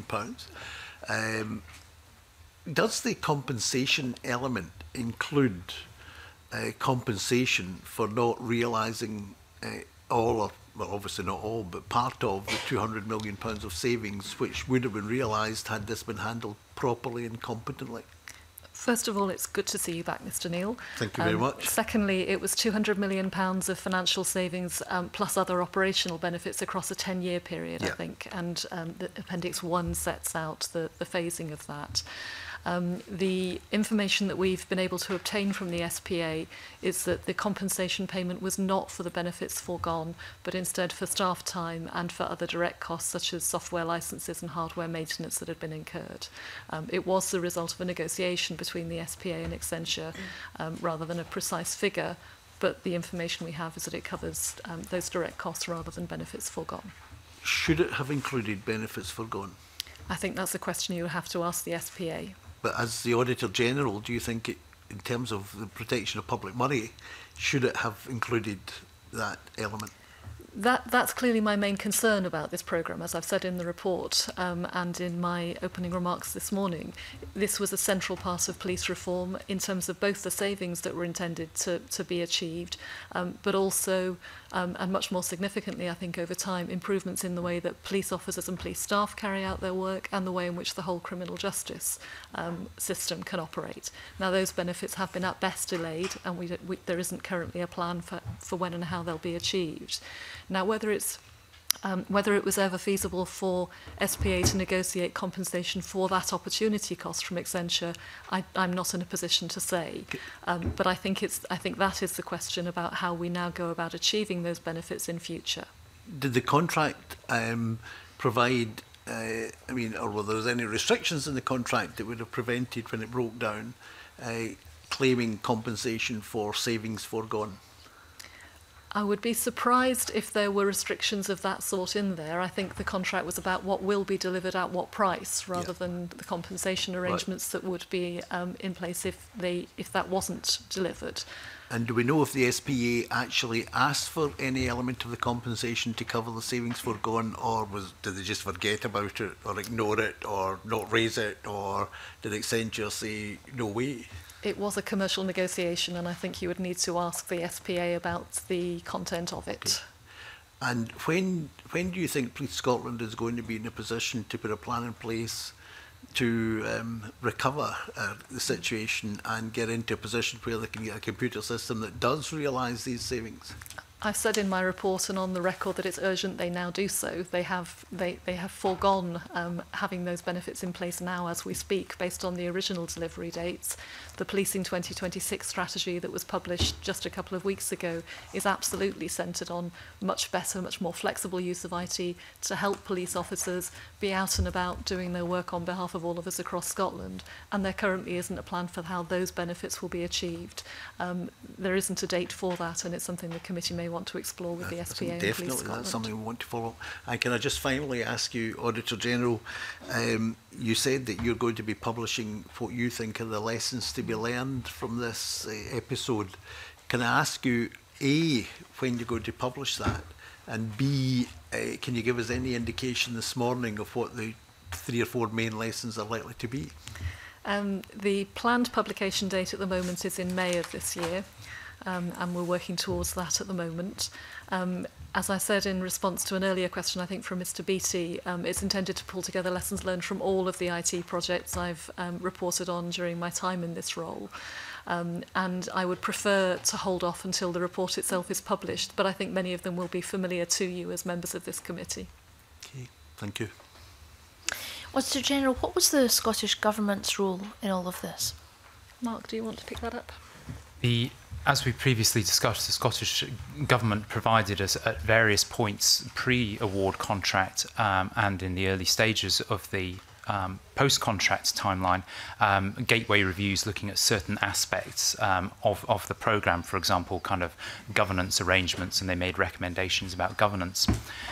Does the compensation element include compensation for not realising all of, well, obviously not all, but part of the £200 million of savings, which would have been realised had this been handled properly and competently? First of all, it's good to see you back, Mr. Neil. Thank you very much. Secondly, it was £200 million of financial savings plus other operational benefits across a 10-year period, I think, and the Appendix 1 sets out the phasing of that. The information that we've been able to obtain from the SPA is that the compensation payment was not for the benefits foregone, but instead for staff time and for other direct costs such as software licenses and hardware maintenance that had been incurred. It was the result of a negotiation between the SPA and Accenture rather than a precise figure, but the information we have is that it covers those direct costs rather than benefits foregone. Should it have included benefits foregone? I think that's a question you would have to ask the SPA. But as the Auditor General, do you think, in terms of the protection of public money, should it have included that element? That's clearly my main concern about this programme, as I've said in the report and in my opening remarks this morning. This was a central part of police reform in terms of both the savings that were intended to be achieved, but also, and much more significantly, I think, over time, improvements in the way that police officers and police staff carry out their work and the way in which the whole criminal justice system can operate. Now, those benefits have been at best delayed, and there isn't currently a plan for when and how they'll be achieved. Now, whether it was ever feasible for SPA to negotiate compensation for that opportunity cost from Accenture, I'm not in a position to say. But I think that is the question about how we now go about achieving those benefits in future. Did the contract provide, or were there any restrictions in the contract that would have prevented, when it broke down, claiming compensation for savings foregone? I would be surprised if there were restrictions of that sort in there. I think the contract was about what will be delivered at what price, rather than the compensation arrangements that would be in place if that wasn't delivered. And do we know if the SPA actually asked for any element of the compensation to cover the savings foregone, or did they just forget about it, or ignore it, or not raise it, or did Accenture say no way? It was a commercial negotiation, and I think you would need to ask the SPA about the content of it. Okay. And when do you think Police Scotland is going to be in a position to put a plan in place to recover the situation and get into a position where they can get a computer system that does realise these savings? I've said in my report and on the record that it's urgent they now do so. They have foregone having those benefits in place now as we speak, based on the original delivery dates. The Policing 2026 strategy that was published just a couple of weeks ago is absolutely centred on much better, much more flexible use of IT to help police officers be out and about doing their work on behalf of all of us across Scotland. And there currently isn't a plan for how those benefits will be achieved. There isn't a date for that, and it's something the committee may want to explore with the SPA and Police Scotland. Definitely, that's something we want to follow. And can I just finally ask you, Auditor General, you said that you're going to be publishing what you think are the lessons to be learned from this episode. Can I ask you, A, when you're going to publish that, and B, can you give us any indication this morning of what the 3 or 4 main lessons are likely to be? The planned publication date at the moment is in May of this year. And we're working towards that at the moment. As I said in response to an earlier question, I think from Mr. Beattie, it's intended to pull together lessons learned from all of the IT projects I've reported on during my time in this role. And I would prefer to hold off until the report itself is published, but I think many of them will be familiar to you as members of this committee. Okay, thank you. Auditor General, what was the Scottish Government's role in all of this? Mark, do you want to pick that up? As we previously discussed, the Scottish Government provided us at various points pre-award contract and in the early stages of the post-contract timeline, gateway reviews looking at certain aspects of the programme, for example, kind of governance arrangements, and they made recommendations about governance.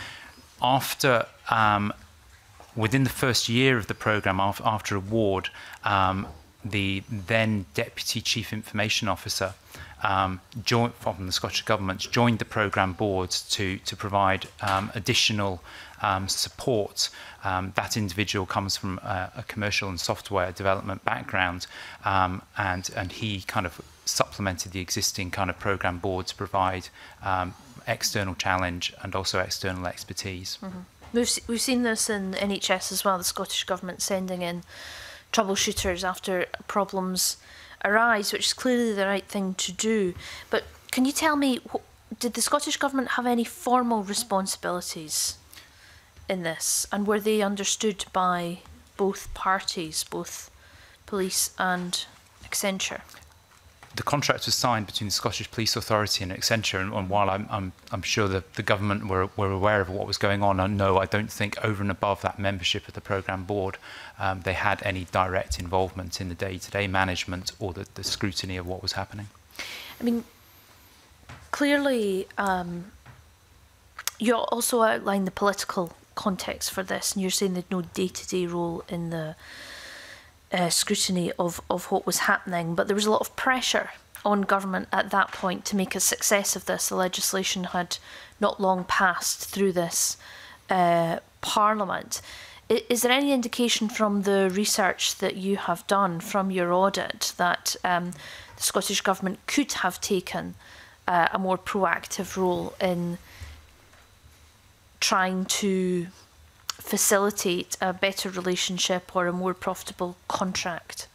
After, within the first year of the programme, after award, the then Deputy Chief Information Officer from the Scottish Government joined the programme board to provide additional support. That individual comes from a commercial and software development background, and he kind of supplemented the existing kind of programme board to provide external challenge and also external expertise. Mm-hmm. We've seen this in NHS as well, the Scottish Government sending in troubleshooters after problems arise, which is clearly the right thing to do. But can you tell me, did the Scottish Government have any formal responsibilities in this, and were they understood by both parties, both police and Accenture? The contract was signed between the Scottish Police Authority and Accenture, and while I'm sure that the government were aware of what was going on, and no, I don't think over and above that membership of the programme board, they had any direct involvement in the day-to-day management or the scrutiny of what was happening. I mean, clearly, you also outline the political context for this, and you're saying there's no day-to-day role in the scrutiny of what was happening, but there was a lot of pressure on government at that point to make a success of this. The legislation had not long passed through this Parliament. Is there any indication from the research that you have done from your audit that the Scottish Government could have taken a more proactive role in trying to facilitate a better relationship or a more profitable contract?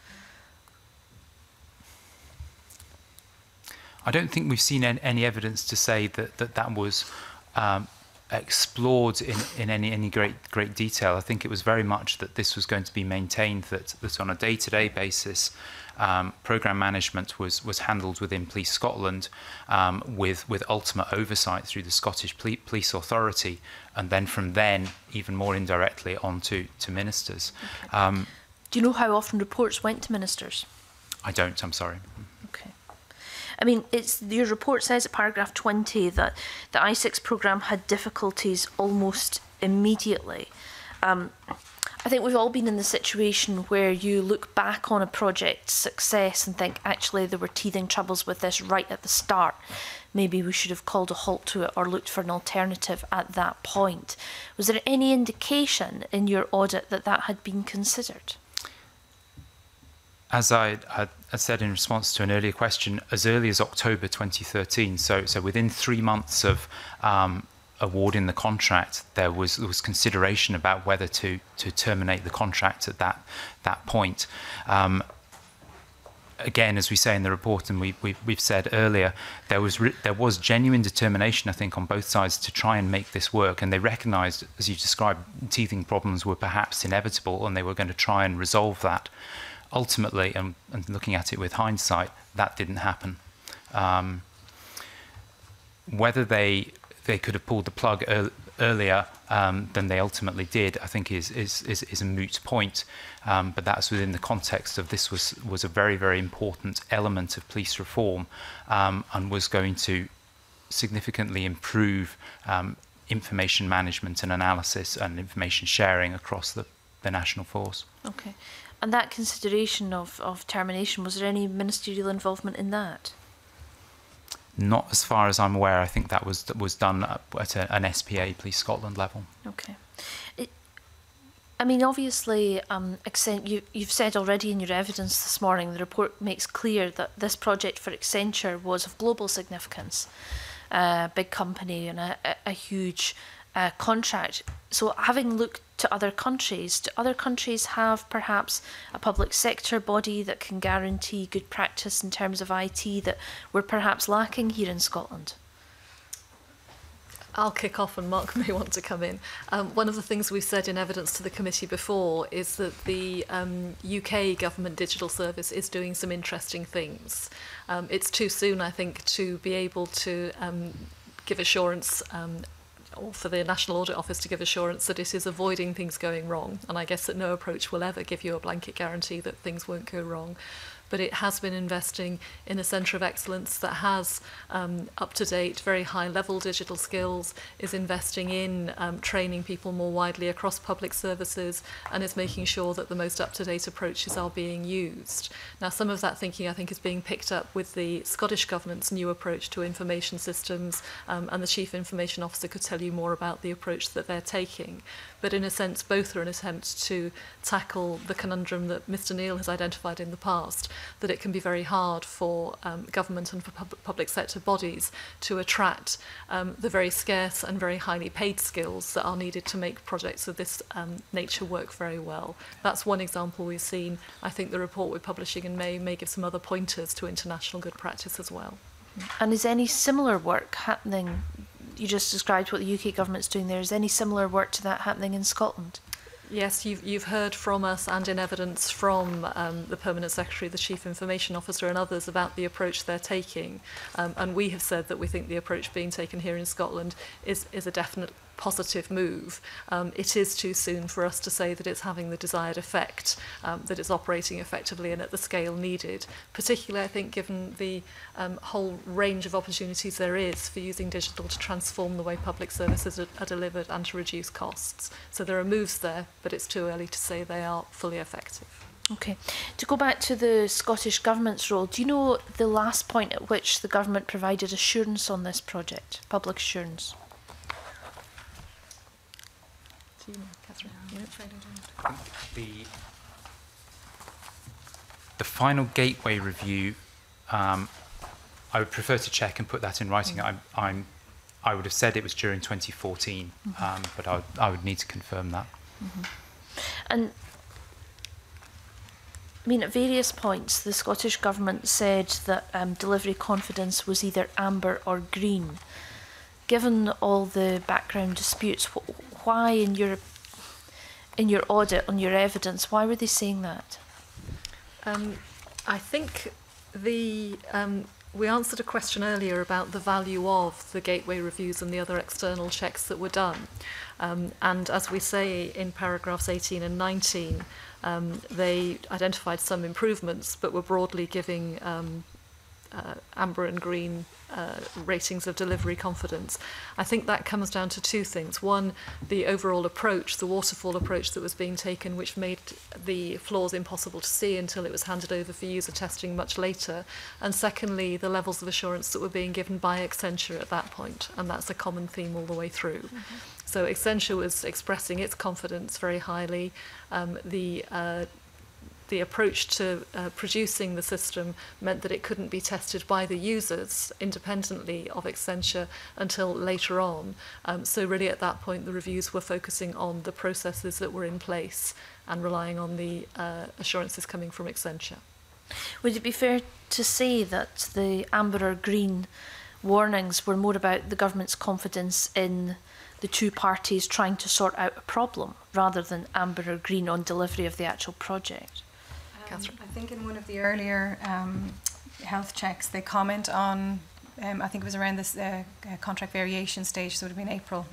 I don't think we've seen any evidence to say that was explored in any great detail. I think it was very much that this was going to be maintained, that on a day-to-day basis, programme management was handled within Police Scotland with ultimate oversight through the Scottish Police Authority, and then from then, even more indirectly, on to ministers. Okay. Do you know how often reports went to ministers? I don't, I'm sorry. Okay. I mean, your report says at paragraph 20 that the I6 programme had difficulties almost immediately. I think we've all been in the situation where you look back on a project's success and think, actually, there were teething troubles with this right at the start. Maybe we should have called a halt to it or looked for an alternative at that point. Was there any indication in your audit that that had been considered? As I said in response to an earlier question, as early as October 2013, so within 3 months of awarding the contract, there was consideration about whether to terminate the contract at that point. Again, as we say in the report, and we've said earlier, there was genuine determination, I think, on both sides to try and make this work, and they recognised, as you described, teething problems were perhaps inevitable, and they were going to try and resolve that. Ultimately, and looking at it with hindsight, that didn't happen. Whether they could have pulled the plug earlier than they ultimately did, I think is a moot point. But that's within the context of this was a very, very important element of police reform, and was going to significantly improve information management and analysis and information sharing across the national force. Okay. And that consideration of termination, was there any ministerial involvement in that? Not as far as I'm aware. I think that was done at an SPA, Police Scotland level. Okay. I mean, obviously, you've said already in your evidence this morning, the report makes clear that this project for Accenture was of global significance, big company and a huge contract. So having looked to other countries, do other countries have perhaps a public sector body that can guarantee good practice in terms of IT that we're perhaps lacking here in Scotland? I'll kick off and Mark may want to come in. One of the things we've said in evidence to the committee before is that the UK government digital service is doing some interesting things. It's too soon, I think, to be able to give assurance or for the National Audit Office to give assurance that it is avoiding things going wrong. And I guess that no approach will ever give you a blanket guarantee that things won't go wrong. But it has been investing in a centre of excellence that has up-to-date, very high-level digital skills, is investing in training people more widely across public services, and is making sure that the most up-to-date approaches are being used. Now, some of that thinking, I think, is being picked up with the Scottish Government's new approach to information systems, and the Chief Information Officer could tell you more about the approach that they're taking. But in a sense, both are an attempt to tackle the conundrum that Mr. Neil has identified in the past, that it can be very hard for government and for public sector bodies to attract the very scarce and very highly paid skills that are needed to make projects of this nature work very well. That's one example we've seen. I think the report we're publishing in May may give some other pointers to international good practice as well. And is any similar work happening? You just described what the UK government's doing there. Is any similar work to that happening in Scotland? Yes, you've heard from us and in evidence from the Permanent Secretary, the Chief Information Officer and others about the approach they're taking. And we have said that we think the approach being taken here in Scotland is a definite positive move. It is too soon for us to say that it's having the desired effect, that it's operating effectively and at the scale needed, particularly, I think, given the whole range of opportunities there is for using digital to transform the way public services are delivered and to reduce costs. So there are moves there, but it's too early to say they are fully effective. Okay. To go back to the Scottish Government's role, do you know the last point at which the Government provided assurance on this project, public assurance? The final gateway review, I would prefer to check and put that in writing. I would have said it was during 2014, but I would need to confirm that. And I mean, at various points, the Scottish Government said that delivery confidence was either amber or green. Given all the background disputes, why in your audit, on your evidence, why were they saying that? I think we answered a question earlier about the value of the gateway reviews and the other external checks that were done. And as we say in paragraphs 18 and 19, they identified some improvements, but were broadly giving amber and green ratings of delivery confidence. I think that comes down to two things. One, the overall approach, the waterfall approach that was being taken, which made the flaws impossible to see until it was handed over for user testing much later. And secondly, the levels of assurance that were being given by Accenture at that point. And that's a common theme all the way through. So Accenture was expressing its confidence very highly. The approach to producing the system meant that it couldn't be tested by the users independently of Accenture until later on. So really at that point the reviews were focusing on the processes that were in place and relying on the assurances coming from Accenture. Would it be fair to say that the amber or green warnings were more about the government's confidence in the two parties trying to sort out a problem rather than amber or green on delivery of the actual project? I think in one of the earlier health checks, they comment on, I think it was around this contract variation stage, so it would have been April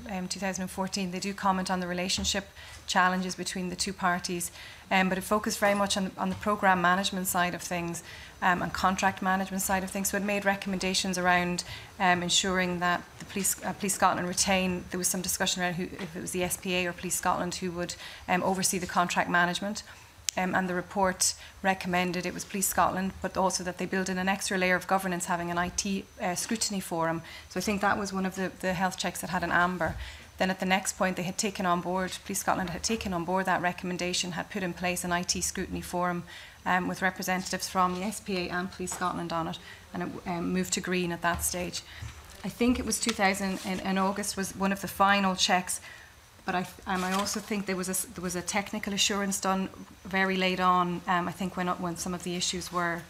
2014. They do comment on the relationship challenges between the two parties, but it focused very much on the programme management side of things and contract management side of things. So it made recommendations around ensuring that the Police Scotland retain. There was some discussion around if it was the SPA or Police Scotland who would oversee the contract management. And the report recommended it was Police Scotland, but also that they build in an extra layer of governance, having an IT scrutiny forum. So I think that was one of the health checks that had an amber. Then at the next point, they had taken on board, Police Scotland had taken on board that recommendation, had put in place an IT scrutiny forum with representatives from the SPA and Police Scotland on it, and it moved to green at that stage. I think it was 2000 in August was one of the final checks. But I also think there was a technical assurance done very late on. I think when some of the issues were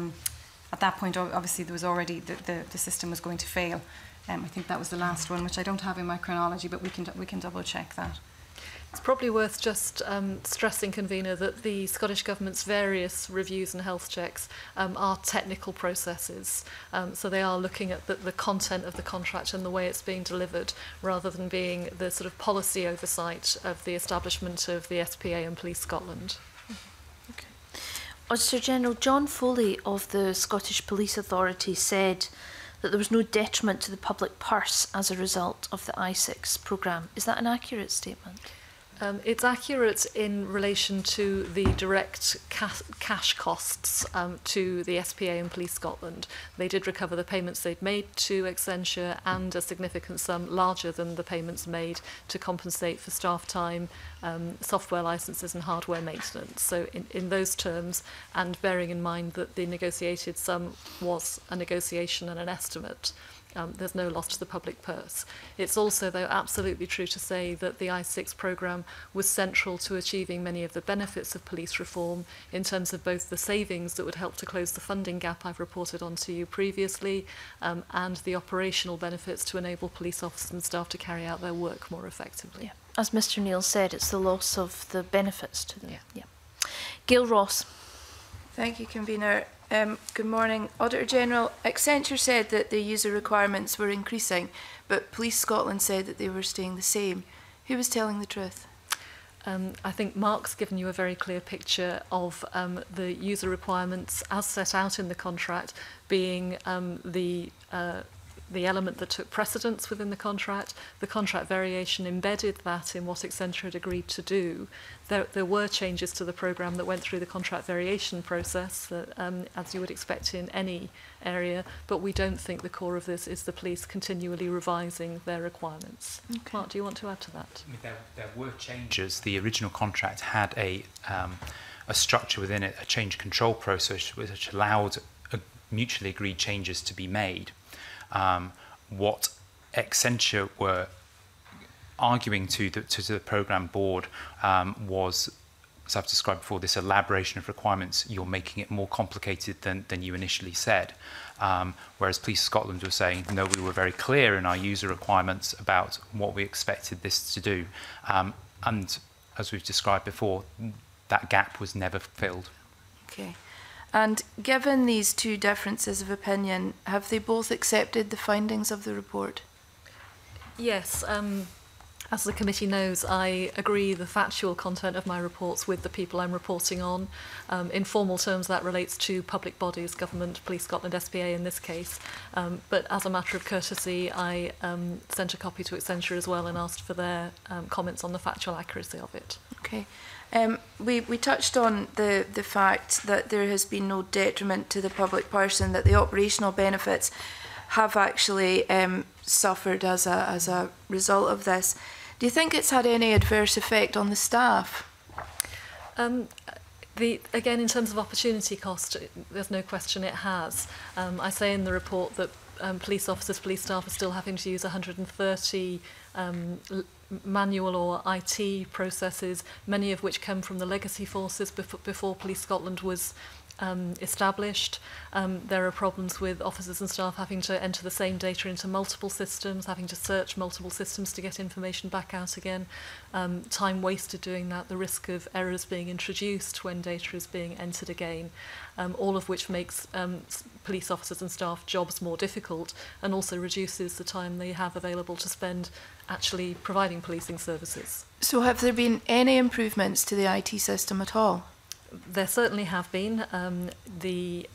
at that point, obviously there was already the system was going to fail. I think that was the last one, which I don't have in my chronology, but we can double check that. It's probably worth just stressing, Convener, that the Scottish Government's various reviews and health checks are technical processes. So they are looking at the content of the contract and the way it's being delivered, rather than being the sort of policy oversight of the establishment of the SPA and Police Scotland. Okay. Auditor General, John Foley of the Scottish Police Authority said that there was no detriment to the public purse as a result of the I6 programme. Is that an accurate statement? It's accurate in relation to the direct cash costs to the SPA and Police Scotland. They did recover the payments they'd made to Accenture and a significant sum larger than the payments made to compensate for staff time, software licenses and hardware maintenance. So in those terms, and bearing in mind that the negotiated sum was a negotiation and an estimate, there's no loss to the public purse. It's also, though, absolutely true to say that the I6 programme was central to achieving many of the benefits of police reform in terms of both the savings that would help to close the funding gap I've reported on to you previously, and the operational benefits to enable police officers and staff to carry out their work more effectively. Yeah. As Mr Neil said, it's the loss of the benefits to them. Yeah. Gail Ross. Thank you, Convener. Good morning. Auditor General, Accenture said that the user requirements were increasing, but Police Scotland said that they were staying the same. Who was telling the truth? I think Mark's given you a very clear picture of the user requirements as set out in the contract being the the element that took precedence within the contract variation embedded that in what Accenture had agreed to do. There were changes to the programme that went through the contract variation process, as you would expect in any area, but we don't think the core of this is the police continually revising their requirements. Okay. Mark, do you want to add to that? I mean, there were changes. The original contract had a structure within it, a change control process, which allowed mutually agreed changes to be made. What Accenture were arguing to the programme board was, as I've described before, this elaboration of requirements. You're making it more complicated than you initially said. Whereas Police Scotland were saying, no, we were very clear in our user requirements about what we expected this to do. And as we've described before, that gap was never filled. Okay. And given these two differences of opinion, have they both accepted the findings of the report? Yes. As the committee knows, I agree the factual content of my reports with the people I'm reporting on. In formal terms, that relates to public bodies, government, Police Scotland, SPA in this case. But as a matter of courtesy, I sent a copy to Accenture as well and asked for their comments on the factual accuracy of it. Okay. We touched on the fact that there has been no detriment to the public purse and that the operational benefits have actually suffered as a result of this. Do you think it's had any adverse effect on the staff? Again, in terms of opportunity cost, there's no question it has. I say in the report that police officers, police staff are still having to use 130 manual or IT processes, many of which come from the legacy forces before Police Scotland was established. There are problems with officers and staff having to enter the same data into multiple systems, having to search multiple systems to get information back out again. Time wasted doing that, the risk of errors being introduced when data is being entered again, all of which makes police officers and staff jobs more difficult and also reduces the time they have available to spend actually providing policing services. So have there been any improvements to the IT system at all? There certainly have been. The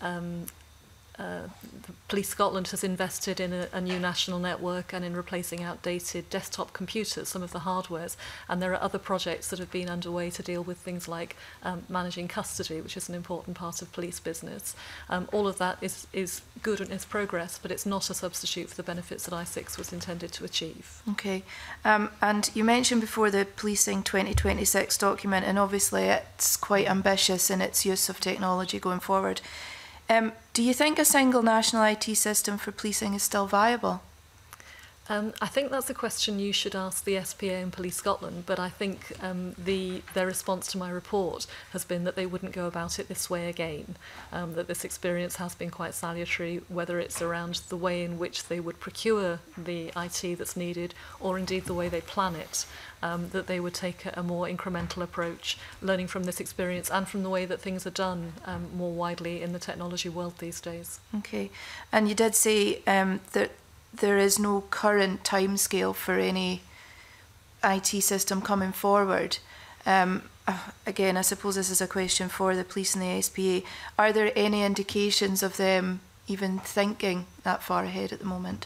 Police Scotland has invested in a new national network and in replacing outdated desktop computers, some of the hardwares, and there are other projects that have been underway to deal with things like managing custody, which is an important part of police business. All of that is good and is progress, but it's not a substitute for the benefits that I6 was intended to achieve. Okay, and you mentioned before the Policing 2026 document, and obviously it's quite ambitious in its use of technology going forward. Do you think a single national IT system for policing is still viable? I think that's a question you should ask the SPA and Police Scotland, but I think their response to my report has been that they wouldn't go about it this way again, that this experience has been quite salutary, whether it's around the way in which they would procure the IT that's needed or indeed the way they plan it, that they would take a more incremental approach, learning from this experience and from the way that things are done more widely in the technology world these days. Okay, and you did say that there is no current timescale for any IT system coming forward. Again, I suppose this is a question for the police and the SPA. Are there any indications of them even thinking that far ahead at the moment?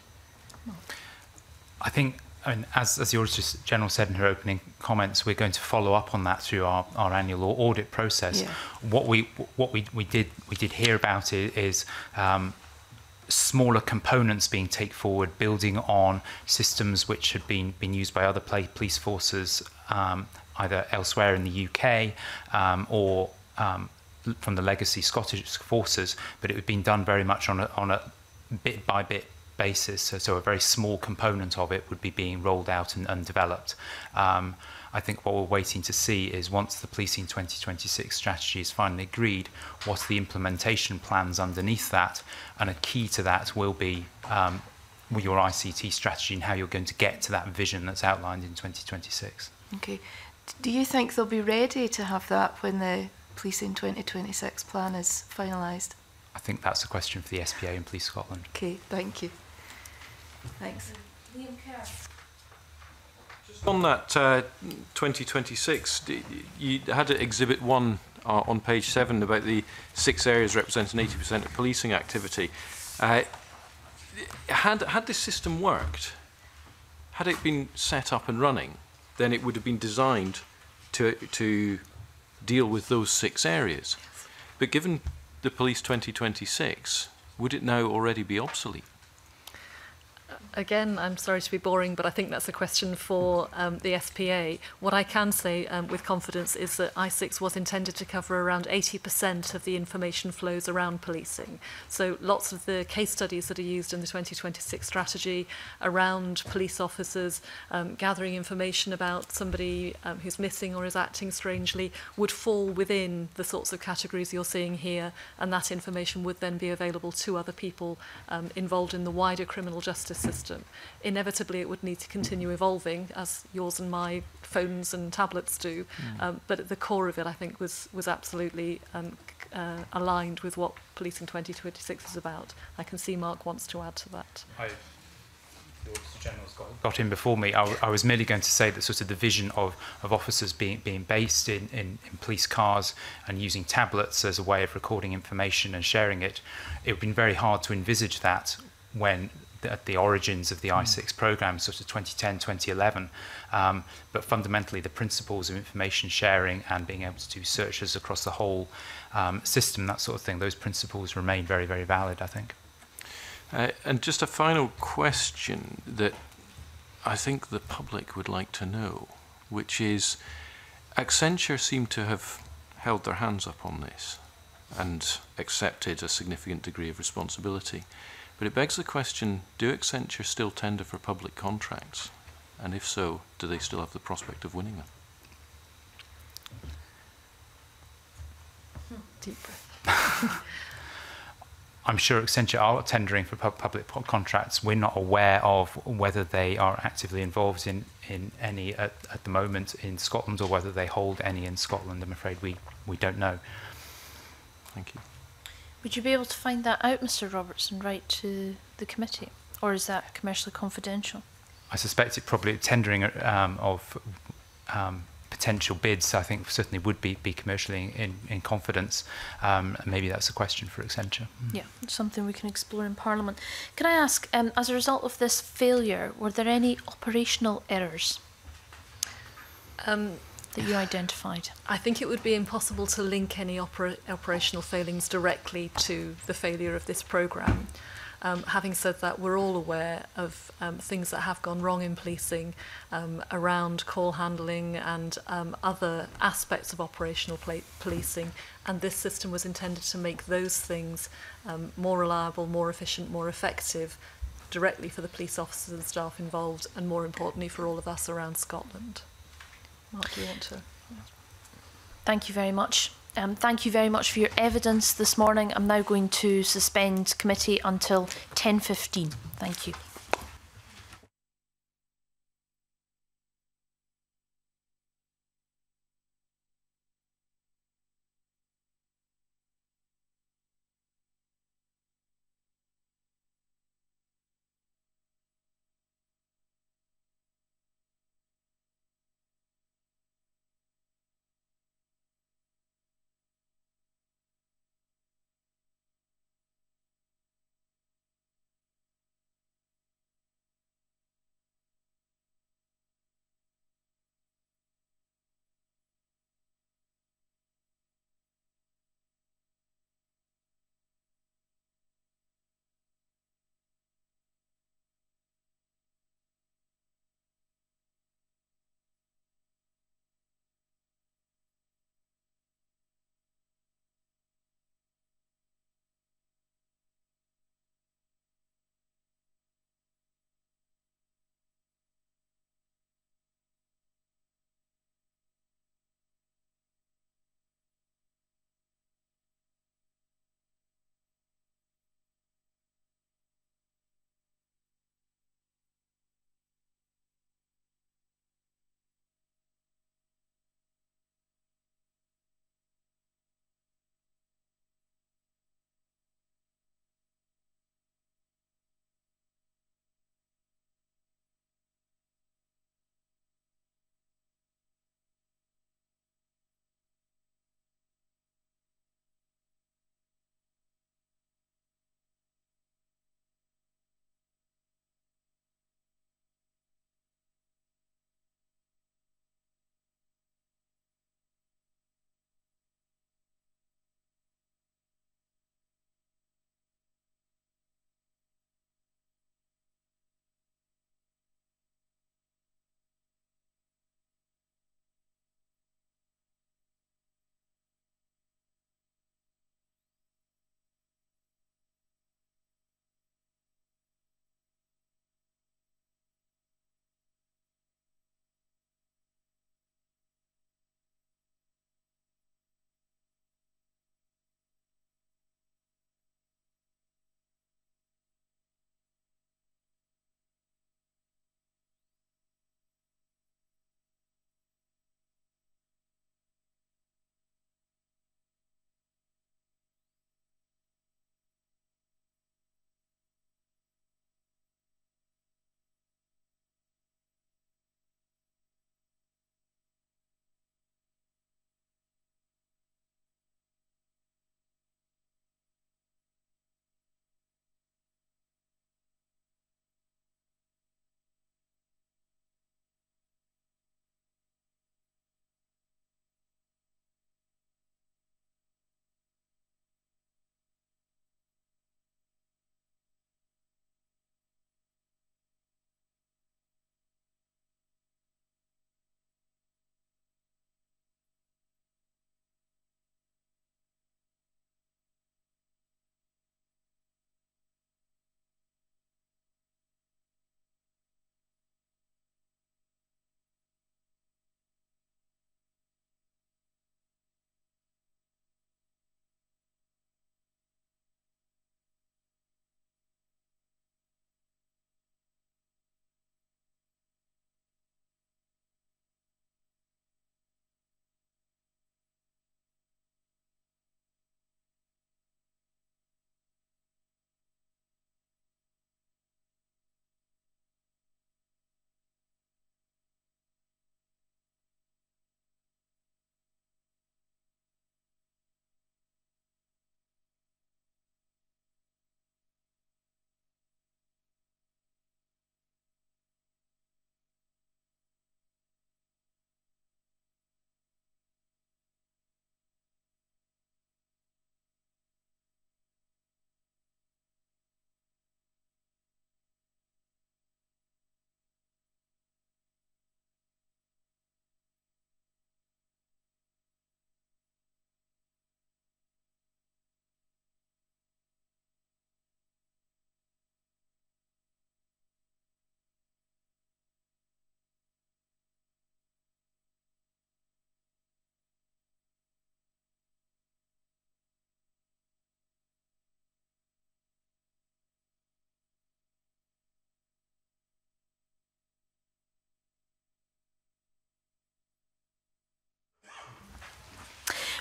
I think, as the Auditor General said in her opening comments, we're going to follow up on that through our annual audit process. Yeah. What we did hear about it is smaller components being taken forward, building on systems which had been used by other police forces, either elsewhere in the UK or from the legacy Scottish forces, but it had been done very much on a bit by bit basis, so a very small component of it would be being rolled out and developed. I think what we're waiting to see is once the Policing 2026 strategy is finally agreed, what's the implementation plans underneath that, and a key to that will be your ICT strategy and how you're going to get to that vision that's outlined in 2026. Okay. Do you think they'll be ready to have that when the Policing 2026 plan is finalised? I think that's a question for the SPA and Police Scotland. Okay, thank you. Thanks. Just on that 2026, you had Exhibit 1 on page 7 about the 6 areas representing 80% of policing activity. had this system worked, had it been set up and running, then it would have been designed to deal with those 6 areas. But given the Police 2026, would it now already be obsolete? Again, I'm sorry to be boring, but I think that's a question for the SPA. What I can say with confidence is that I6 was intended to cover around 80% of the information flows around policing. So lots of the case studies that are used in the 2026 strategy around police officers gathering information about somebody who's missing or is acting strangely would fall within the sorts of categories you're seeing here, and that information would then be available to other people involved in the wider criminal justice system. Inevitably, it would need to continue evolving, as yours and my phones and tablets do. But at the core of it, I think, was absolutely aligned with what Policing 2026 is about. I can see Mark wants to add to that. The Auditor General's got in before me. I was merely going to say that sort of the vision of officers being based in police cars and using tablets as a way of recording information and sharing it, it would have been very hard to envisage that when at the origins of the I6 programme, sort of 2010, 2011. But fundamentally, the principles of information sharing and being able to do searches across the whole system, that sort of thing, those principles remain very, very valid, I think. And just a final question that I think the public would like to know, which is, Accenture seem to have held their hands up on this and accepted a significant degree of responsibility. But it begs the question, do Accenture still tender for public contracts? And if so, do they still have the prospect of winning them? Deep breath. I'm sure Accenture are tendering for public contracts. We're not aware of whether they are actively involved in any at the moment in Scotland, or whether they hold any in Scotland. I'm afraid we don't know. Thank you. Would you be able to find that out, Mr. Robertson, write to the committee? Or is that commercially confidential? I suspect it probably tendering of potential bids, I think, certainly would be commercially in confidence. Maybe that's a question for Accenture. Yeah, it's something we can explore in Parliament. Can I ask, as a result of this failure, were there any operational errors that you identified? I think it would be impossible to link any operational failings directly to the failure of this programme. Having said that, we're all aware of things that have gone wrong in policing around call handling and other aspects of operational policing, and this system was intended to make those things more reliable, more efficient, more effective, directly for the police officers and staff involved, and more importantly for all of us around Scotland. Mark, do you want to? Thank you very much. Thank you very much for your evidence this morning. I'm now going to suspend committee until 10:15. Thank you.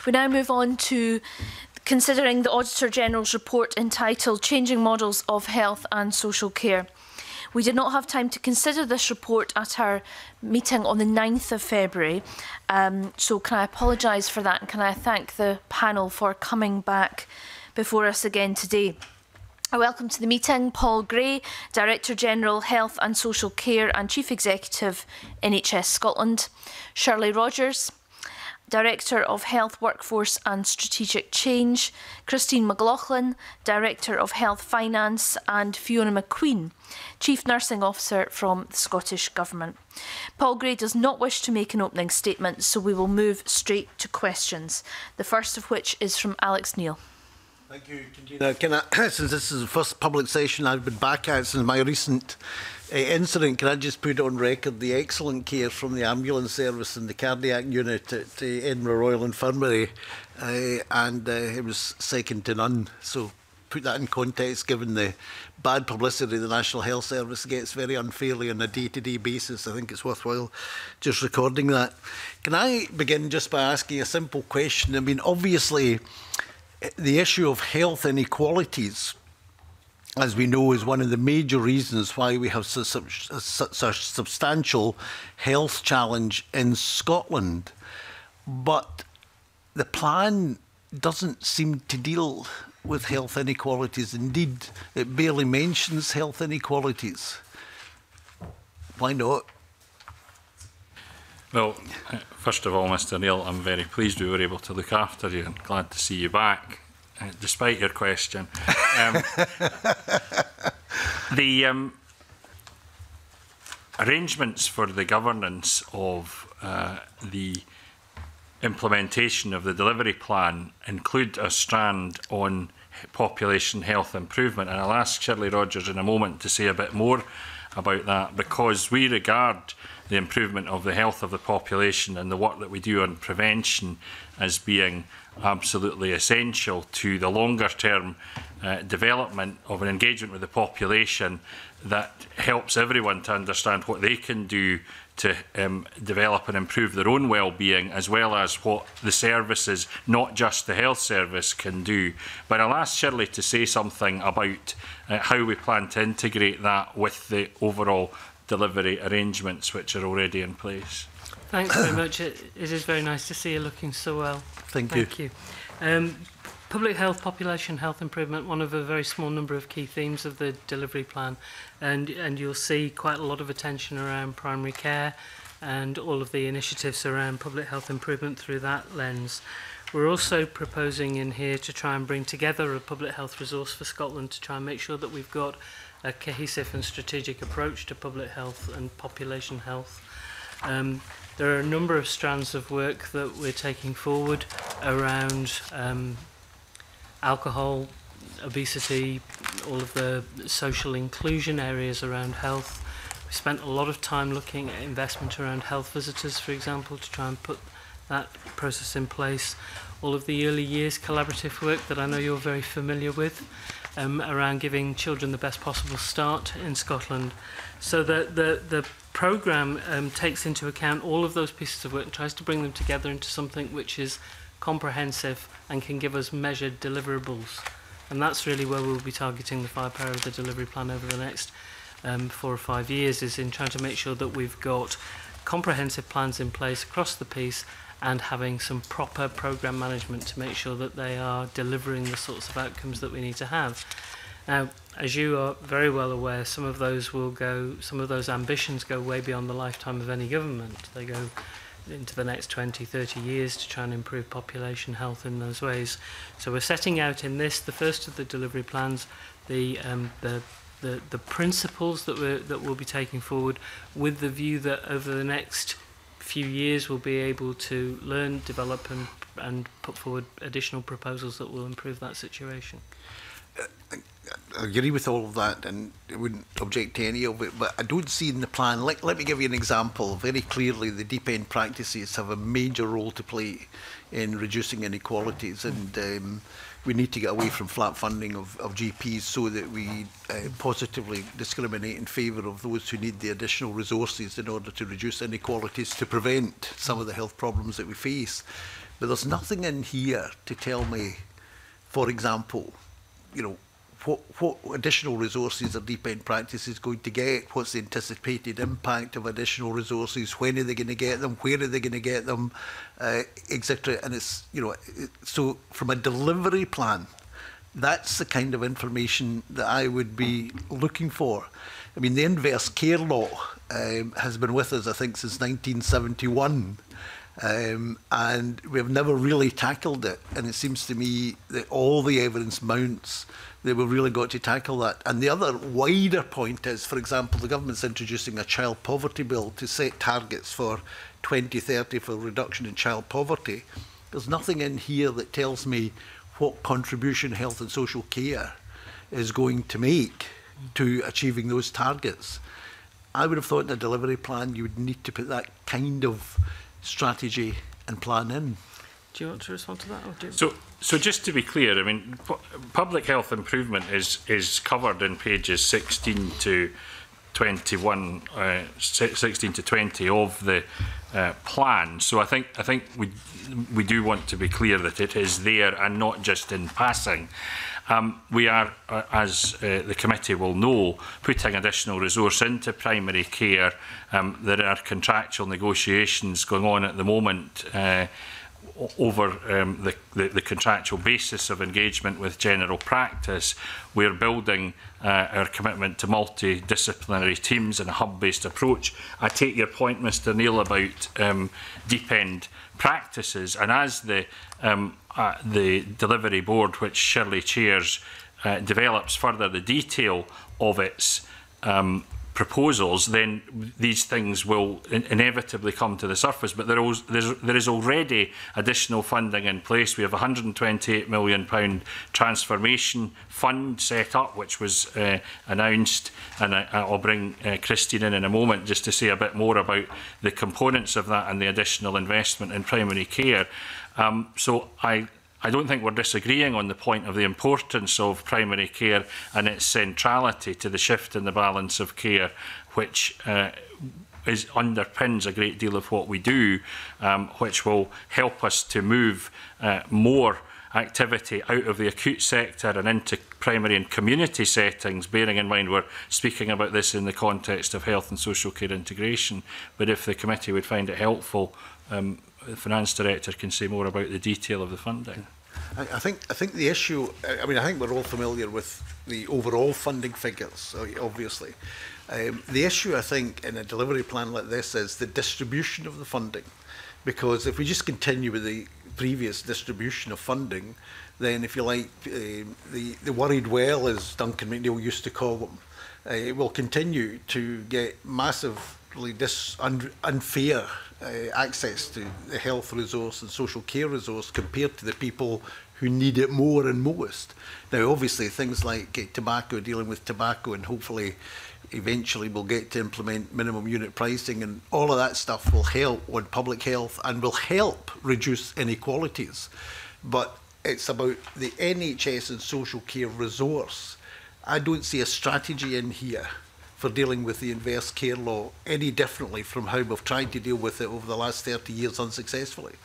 We now move on to considering the Auditor General's report entitled Changing Models of Health and Social Care. We did not have time to consider this report at our meeting on the 9th of February, so can I apologise for that, and can I thank the panel for coming back before us again today. I welcome to the meeting Paul Gray, Director General Health and Social Care and Chief Executive NHS Scotland, Shirley Rogers, Director of Health, Workforce and Strategic Change, Christine McLaughlin, Director of Health Finance, and Fiona McQueen, Chief Nursing Officer from the Scottish Government. Paul Gray does not wish to make an opening statement, so we will move straight to questions, the first of which is from Alex Neil. Thank you, since this is the first public session I've been back at since my recent incident, can I just put on record the excellent care from the ambulance service and the cardiac unit at Edinburgh Royal Infirmary, and it was second to none. So put that in context, given the bad publicity the National Health Service gets very unfairly on a day-to-day basis. I think it's worthwhile just recording that. Can I begin just by asking a simple question? I mean, obviously, the issue of health inequalities, as we know, is one of the major reasons why we have such substantial health challenge in Scotland. But the plan doesn't seem to deal with health inequalities. Indeed, it barely mentions health inequalities. Why not? Well, first of all, Mr Neil, I'm very pleased we were able to look after you and glad to see you back, despite your question. The arrangements for the governance of the implementation of the delivery plan include a strand on population health improvement, and I'll ask Shirley Rogers in a moment to say a bit more about that, because we regard the improvement of the health of the population and the work that we do on prevention as being absolutely essential to the longer term development of an engagement with the population that helps everyone to understand what they can do to develop and improve their own well-being, as well as what the services, not just the health service, can do. But I'll ask Shirley to say something about how we plan to integrate that with the overall delivery arrangements which are already in place. Thanks very much. It is very nice to see you looking so well. Thank you. Public health, population health improvement, one of a very small number of key themes of the delivery plan, and you'll see quite a lot of attention around primary care and all of the initiatives around public health improvement through that lens. We're also proposing in here to try and bring together a public health resource for Scotland to try and make sure that we've got a cohesive and strategic approach to public health and population health. There are a number of strands of work that we're taking forward around alcohol, obesity, all of the social inclusion areas around health. We spent a lot of time looking at investment around health visitors, for example, to try and put that process in place. All of the early years collaborative work that I know you're very familiar with, around giving children the best possible start in Scotland. So the programme takes into account all of those pieces of work and tries to bring them together into something which is comprehensive and can give us measured deliverables. And that's really where we'll be targeting the firepower of the delivery plan over the next 4 or 5 years, is in trying to make sure that we've got comprehensive plans in place across the piece and having some proper programme management to make sure that they are delivering the sorts of outcomes that we need to have. Now, as you are very well aware, some of those ambitions go way beyond the lifetime of any government. They go into the next 20, 30 years to try and improve population health in those ways. So we're setting out in this, the first of the delivery plans, the principles that we'll be taking forward, with the view that over the next few years we'll be able to learn, develop and put forward additional proposals that will improve that situation. I agree with all of that, and I wouldn't object to any of it, but I don't see in the plan, let me give you an example. Very clearly, the deep end practices have a major role to play in reducing inequalities, and we need to get away from flat funding of GPs so that we positively discriminate in favour of those who need the additional resources in order to reduce inequalities to prevent some of the health problems that we face. but there's nothing in here to tell me, for example, you know, what additional resources are deep end practices going to get? What's the anticipated impact of additional resources? When are they going to get them? Where are they going to get them? Etc. And it's, you know, so from a delivery plan, that's the kind of information that I would be looking for. I mean, the inverse care law has been with us, I think, since 1971. And we've never really tackled it. And it seems to me that all the evidence mounts that we've really got to tackle that. And the other wider point is, for example, the government's introducing a child poverty bill to set targets for 2030 for reduction in child poverty. There's nothing in here that tells me what contribution health and social care is going to make to achieving those targets. I would have thought in a delivery plan you would need to put that kind of strategy and plan in. Do you want to respond to that? Or do So just to be clear, I mean, public health improvement is covered in pages 16 to 21, 16 to 20 of the plan. So I think we do want to be clear that it is there and not just in passing. We are, as the committee will know, putting additional resource into primary care. There are contractual negotiations going on at the moment over the contractual basis of engagement with general practice. We're building our commitment to multidisciplinary teams and a hub-based approach. I take your point, Mr Neil, about deep end practices, and as the delivery board, which Shirley chairs, develops further the detail of its proposals, then these things will inevitably come to the surface. But there is already additional funding in place. We have a £128 million transformation fund set up, which was announced, and I'll bring Christine in a moment just to say a bit more about the components of that and the additional investment in primary care. So I don't think we're disagreeing on the point of the importance of primary care and its centrality to the shift in the balance of care, which underpins a great deal of what we do, which will help us to move more activity out of the acute sector and into primary and community settings, bearing in mind we're speaking about this in the context of health and social care integration. But if the committee would find it helpful, the Finance Director can say more about the detail of the funding. I think the issue, I mean, I think we're all familiar with the overall funding figures, obviously. The issue, I think, in a delivery plan like this is the distribution of the funding. Because if we just continue with the previous distribution of funding, then, if you like, the worried well, as Duncan McNeill used to call them, it will continue to get massively unfair access to the health resource and social care resource compared to the people who need it more and most. Now, obviously, things like tobacco, dealing with tobacco, and hopefully eventually we'll get to implement minimum unit pricing, and all of that stuff will help on public health and will help reduce inequalities. But it's about the NHS and social care resource. I don't see a strategy in here for dealing with the inverse care law any differently from how we've tried to deal with it over the last 30 years unsuccessfully.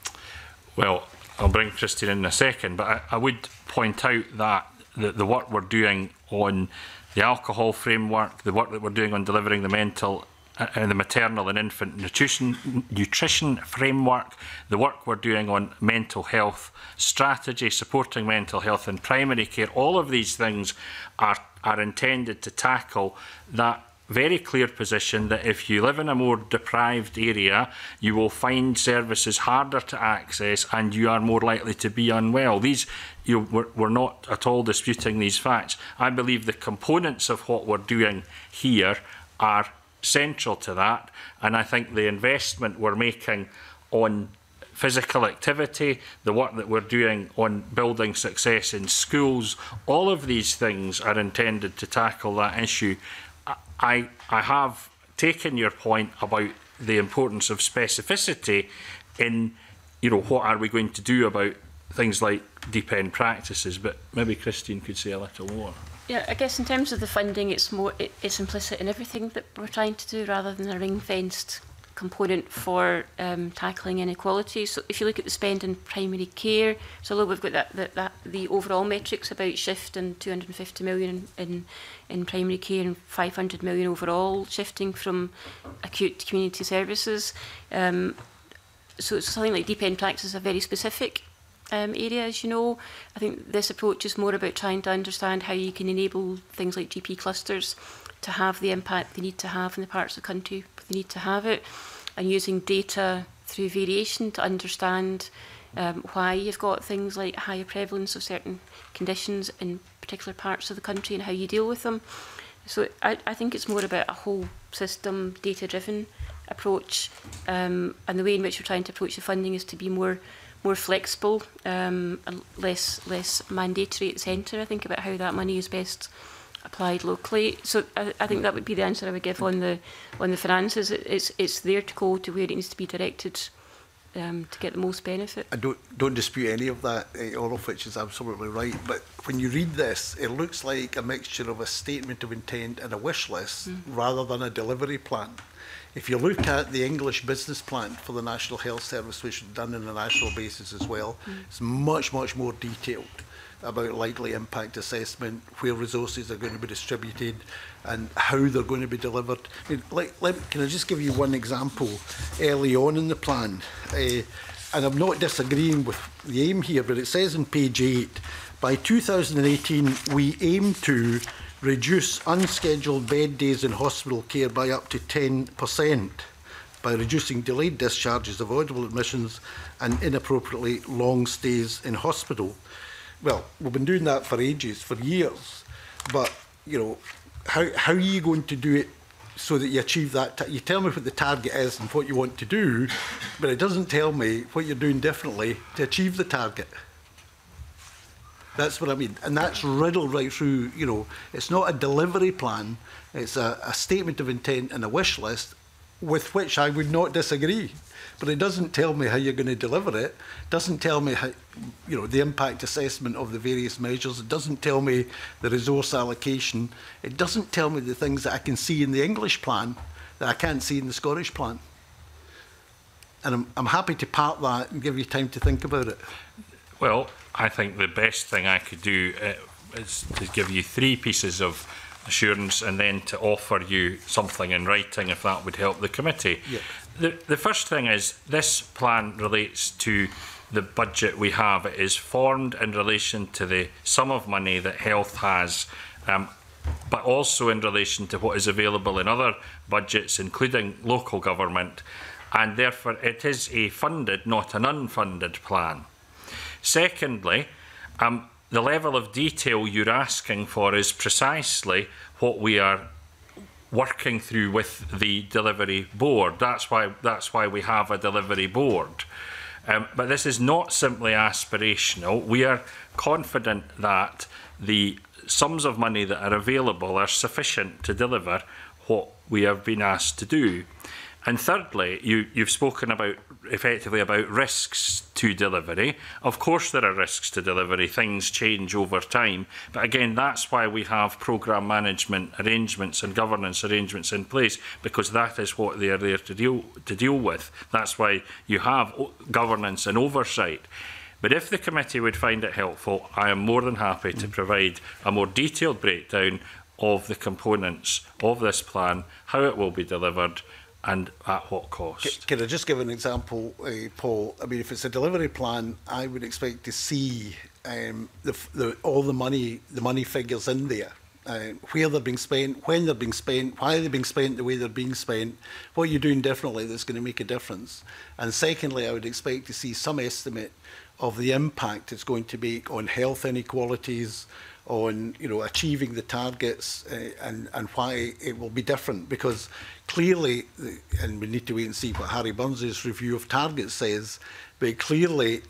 Well, I'll bring Christine in a second, but I would point out that the work we're doing on the alcohol framework, the work that we're doing on delivering the mental and the maternal and infant nutrition framework, the work we're doing on mental health strategy, supporting mental health in primary care, all of these things are intended to tackle that very clear position that if you live in a more deprived area, you will find services harder to access and you are more likely to be unwell. We're not at all disputing these facts. I believe the components of what we're doing here are central to that, and I think the investment we're making on physical activity, the work that we're doing on building success in schools, all of these things are intended to tackle that issue. I have taken your point about the importance of specificity in, what are we going to do about things like deep end practices, but maybe Christine could say a little more. Yeah, I guess in terms of the funding, it's implicit in everything that we're trying to do rather than a ring-fenced component for tackling inequality. So if you look at the spend in primary care, so although we've got the overall metrics about shift and 250 million in primary care and 500 million overall shifting from acute to community services. So it's something like deep end practice is a very specific area, as you know. I think this approach is more about trying to understand how you can enable things like GP clusters to have the impact they need to have in the parts of the country they need to have it, and using data through variation to understand why you've got things like higher prevalence of certain conditions in particular parts of the country and how you deal with them. So I think it's more about a whole system, data-driven approach, and the way in which we're trying to approach the funding is to be more flexible and less mandatory at the centre. I think about how that money is best applied locally. So I think that would be the answer I would give on the finances. It's there to go to where it needs to be directed to get the most benefit. I don't dispute any of that, all of which is absolutely right. But when you read this, it looks like a mixture of a statement of intent and a wish list rather than a delivery plan. If you look at the English business plan for the National Health Service, which is done on a national basis as well, it's much more detailed about likely impact assessment, where resources are going to be distributed and how they're going to be delivered. I mean, can I just give you one example early on in the plan? And I'm not disagreeing with the aim here, but it says on page 8, by 2018 we aim to reduce unscheduled bed days in hospital care by up to 10% by reducing delayed discharges, avoidable admissions and inappropriately long stays in hospital. Well, we've been doing that for ages, for years, but you know, how are you going to do it so that you achieve that? You tell me what the target is and what you want to do, but it doesn't tell me what you're doing differently to achieve the target. That's what I mean, and that's riddled right through. You know, it's not a delivery plan; it's a statement of intent and a wish list, with which I would not disagree. But it doesn't tell me how you're going to deliver it. It doesn't tell me how, you know, the impact assessment of the various measures. It doesn't tell me the resource allocation. It doesn't tell me the things that I can see in the English plan that I can't see in the Scottish plan. And I'm happy to park that and give you time to think about it. Well, I think the best thing I could do is to give you 3 pieces of assurance and then to offer you something in writing if that would help the committee. Yeah. The first thing is this plan relates to the budget we have. It is formed in relation to the sum of money that health has, but also in relation to what is available in other budgets, including local government, and therefore it is a funded, not an unfunded plan. Secondly, the level of detail you're asking for is precisely what we are working through with the delivery board. That's why we have a delivery board. But this is not simply aspirational. We are confident that the sums of money that are available are sufficient to deliver what we have been asked to do. And thirdly, you've spoken about effectively about risks to delivery. Of course there are risks to delivery, things change over time, but again that's why we have programme management arrangements and governance arrangements in place, because that is what they are there to deal with. That's why you have governance and oversight. But if the committee would find it helpful, I am more than happy to provide a more detailed breakdown of the components of this plan, how it will be delivered, and at what cost. Can I just give an example, Paul? I mean, if it's a delivery plan, I would expect to see all the money figures in there, where they're being spent, when they're being spent, why they're being spent the way they're being spent, what you're doing differently that's going to make a difference. And secondly, I would expect to see some estimate of the impact it's going to make on health inequalities, on achieving the targets, and why it will be different, because clearly, and we need to wait and see what Harry Burns' review of targets says, but clearly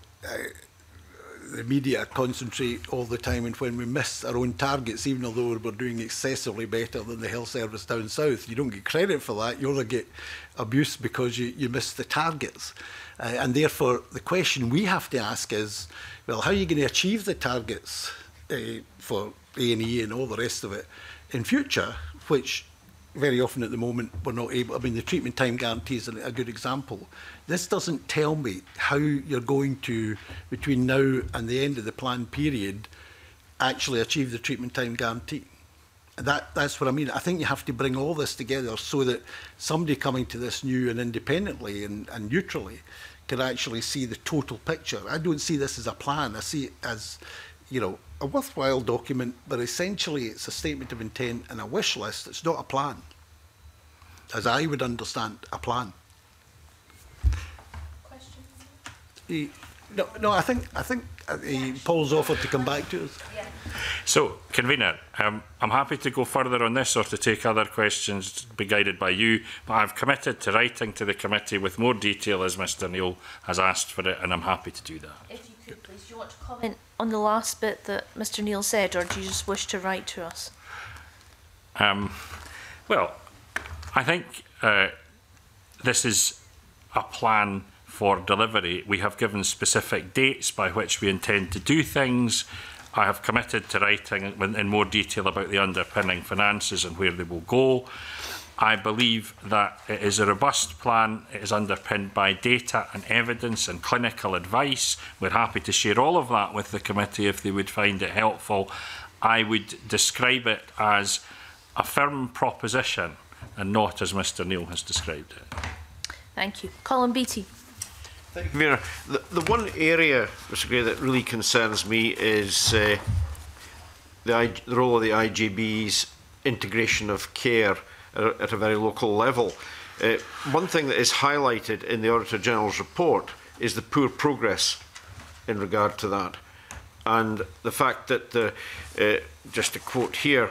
the media concentrate all the time on when we miss our own targets, even although we're doing excessively better than the health service down south. You don't get credit for that, you only get abuse because you miss the targets. And therefore the question we have to ask is, well, how are you going to achieve the targets for A&E and all the rest of it in future, which very often at the moment we're not able, I mean, the treatment time guarantee is a good example. This doesn't tell me how you're going to, between now and the end of the planned period, actually achieve the treatment time guarantee. That's what I mean. I think you have to bring all this together so that somebody coming to this new and independently and neutrally can actually see the total picture. I don't see this as a plan. I see it as, you know, a worthwhile document, but essentially it's a statement of intent and a wish list. It's not a plan, as I would understand a plan. Questions? No, I think Paul's offered to come back to us. Yeah. So, Convener, I'm happy to go further on this or to take other questions, be guided by you, but I've committed to writing to the committee with more detail as Mr Neil has asked for it, and I'm happy to do that. If you could, please. Do you want to comment on the last bit that Mr Neil said, or do you just wish to write to us? Well, I think this is a plan for delivery. We have given specific dates by which we intend to do things. I have committed to writing in more detail about the underpinning finances and where they will go. I believe that it is a robust plan. It is underpinned by data and evidence and clinical advice. We're happy to share all of that with the committee if they would find it helpful. I would describe it as a firm proposition and not as Mr Neil has described it. Thank you. Colin Beattie. Thank you, Fiona. The one area, Mr Gray, that really concerns me is the role of the IGB's integration of care at a very local level. One thing that is highlighted in the Auditor General's report is the poor progress in regard to that. And the fact that, just to quote here,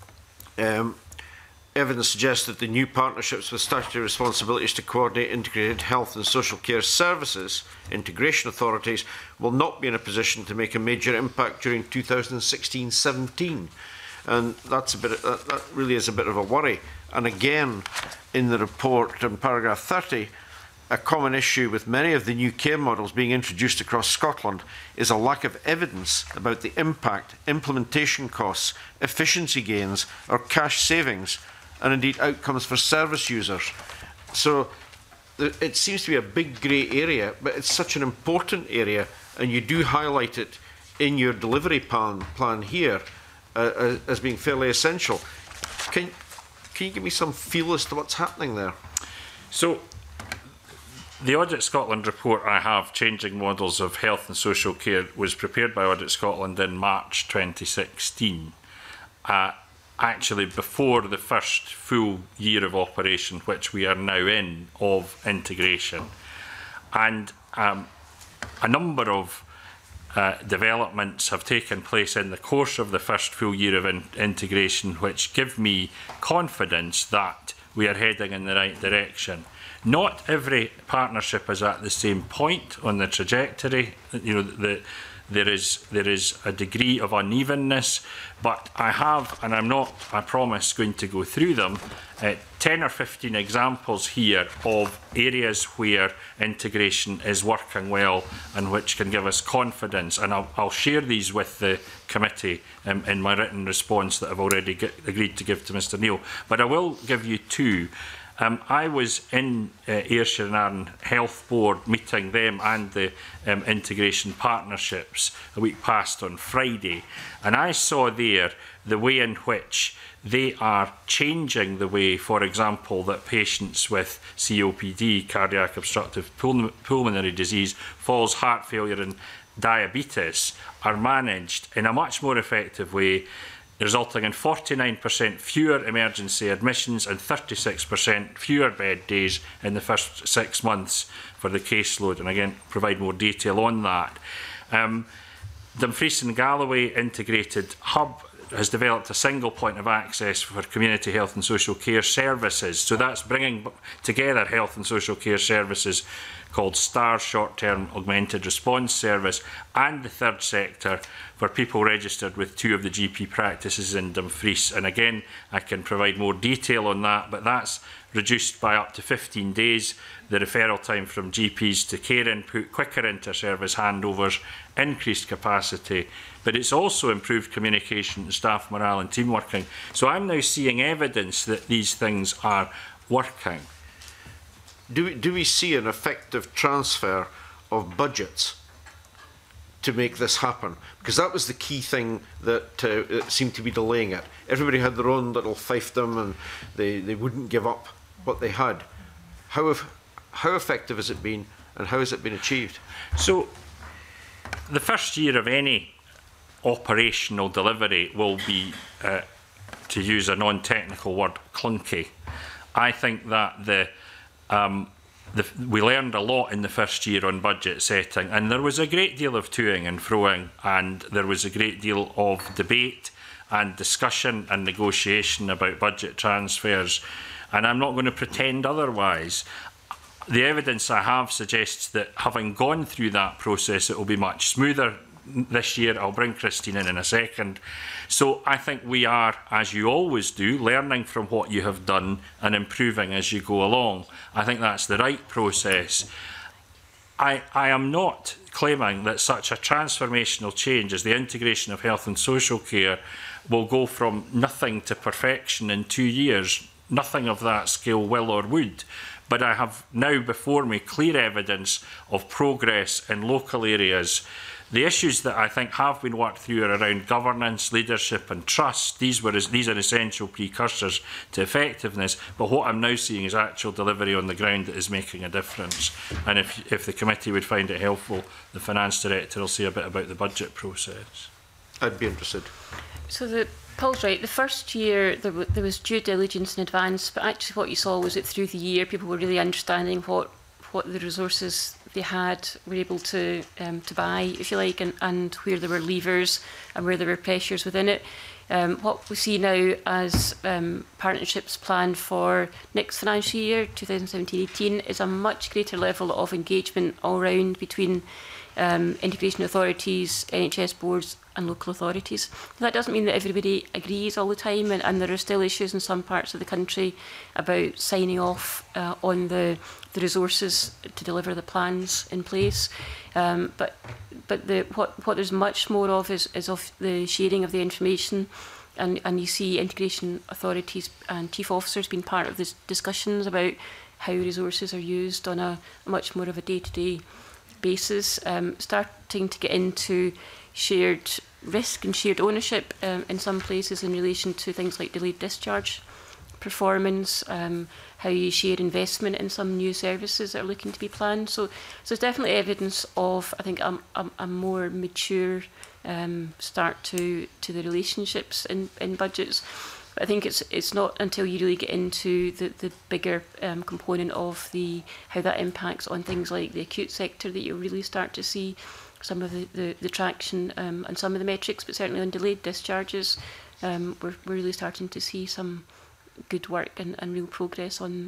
evidence suggests that the new partnerships with statutory responsibilities to coordinate integrated health and social care services, integration authorities, will not be in a position to make a major impact during 2016-17. And that's that really is a bit of a worry. And again, in the report, in paragraph 30, a common issue with many of the new care models being introduced across Scotland is a lack of evidence about the impact, implementation costs, efficiency gains, or cash savings, and indeed outcomes for service users. So it seems to be a big grey area, but it's such an important area, and you do highlight it in your delivery plan here as being fairly essential. Can you give me some feel as to what's happening there? So, the Audit Scotland report I have, Changing Models of Health and Social Care, was prepared by Audit Scotland in March 2016. Actually before the first full year of operation, which we are now in, of integration. And a number of developments have taken place in the course of the first full year of integration, which give me confidence that we are heading in the right direction. Not every partnership is at the same point on the trajectory. You know, there is a degree of unevenness, but I have, and I'm not, I promise, going to go through them, 10 or 15 examples here of areas where integration is working well and which can give us confidence. And I'll share these with the committee in my written response that I've already agreed to give to Mr Neil. But I will give you two. I was in Ayrshire and Arran Health Board meeting them and the integration partnerships a week past on Friday, and I saw there the way in which they are changing the way, for example, that patients with COPD, cardiac obstructive pulmonary disease, falls, heart failure and diabetes are managed in a much more effective way, resulting in 49% fewer emergency admissions and 36% fewer bed days in the first 6 months for the caseload. And again, provide more detail on that. Dumfries and Galloway Integrated Hub has developed a single point of access for community health and social care services. So that's bringing together health and social care services called STAR, Short-Term Augmented Response Service, and the third sector for people registered with 2 of the GP practices in Dumfries. And again, I can provide more detail on that, but that's reduced by up to 15 days, the referral time from GPs to care input, quicker inter-service handovers, increased capacity, but it's also improved communication, staff morale and team working. So I'm now seeing evidence that these things are working. Do we see an effective transfer of budgets to make this happen? Because that was the key thing that seemed to be delaying it. Everybody had their own little fiefdom and they wouldn't give up what they had. How effective has it been and how has it been achieved? So the first year of any operational delivery will be, to use a non-technical word, clunky. I think that we learned a lot in the first year on budget setting, and there was a great deal of toing and froing, and there was a great deal of debate and discussion and negotiation about budget transfers, and I'm not going to pretend otherwise. The evidence I have suggests that having gone through that process, it will be much smoother this year. I'll bring Christine in a second. So I think we are, as you always do, learning from what you have done and improving as you go along. I think that's the right process. I am not claiming that such a transformational change as the integration of health and social care will go from nothing to perfection in 2 years. Nothing of that scale will or would. But I have now before me clear evidence of progress in local areas. The issues that I think have been worked through are around governance, leadership and trust. These are essential precursors to effectiveness, but what I'm now seeing is actual delivery on the ground that is making a difference. And if the committee would find it helpful, the Finance Director will say a bit about the budget process. I'd be interested. So Paul's right. The first year there was due diligence in advance, but actually what you saw was that through the year people were really understanding what the resources they had were able to buy, if you like, and where there were levers and where there were pressures within it. What we see now as partnerships planned for next financial year, 2017-18, is a much greater level of engagement all round between integration authorities, NHS boards and local authorities. That doesn't mean that everybody agrees all the time, and there are still issues in some parts of the country about signing off on the resources to deliver the plans in place. But what there's much more of is of the sharing of the information, and you see integration authorities and chief officers being part of the discussions about how resources are used on a much more of a day-to-day basis, starting to get into shared risk and shared ownership in some places in relation to things like delayed discharge performance, how you share investment in some new services that are looking to be planned. So there's definitely evidence of, I think, a more mature start to the relationships in budgets. But I think it's not until you really get into the bigger component of how that impacts on things like the acute sector that you really start to see some of the traction and some of the metrics, but certainly on delayed discharges, we're really starting to see some good work and real progress on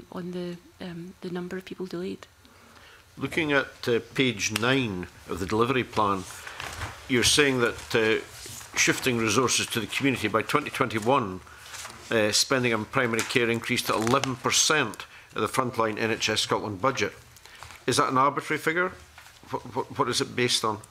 the number of people delayed. Looking at page 9 of the delivery plan, you're saying that shifting resources to the community by 2021, spending on primary care increased to 11% of the frontline NHS Scotland budget. Is that an arbitrary figure? What is it based on?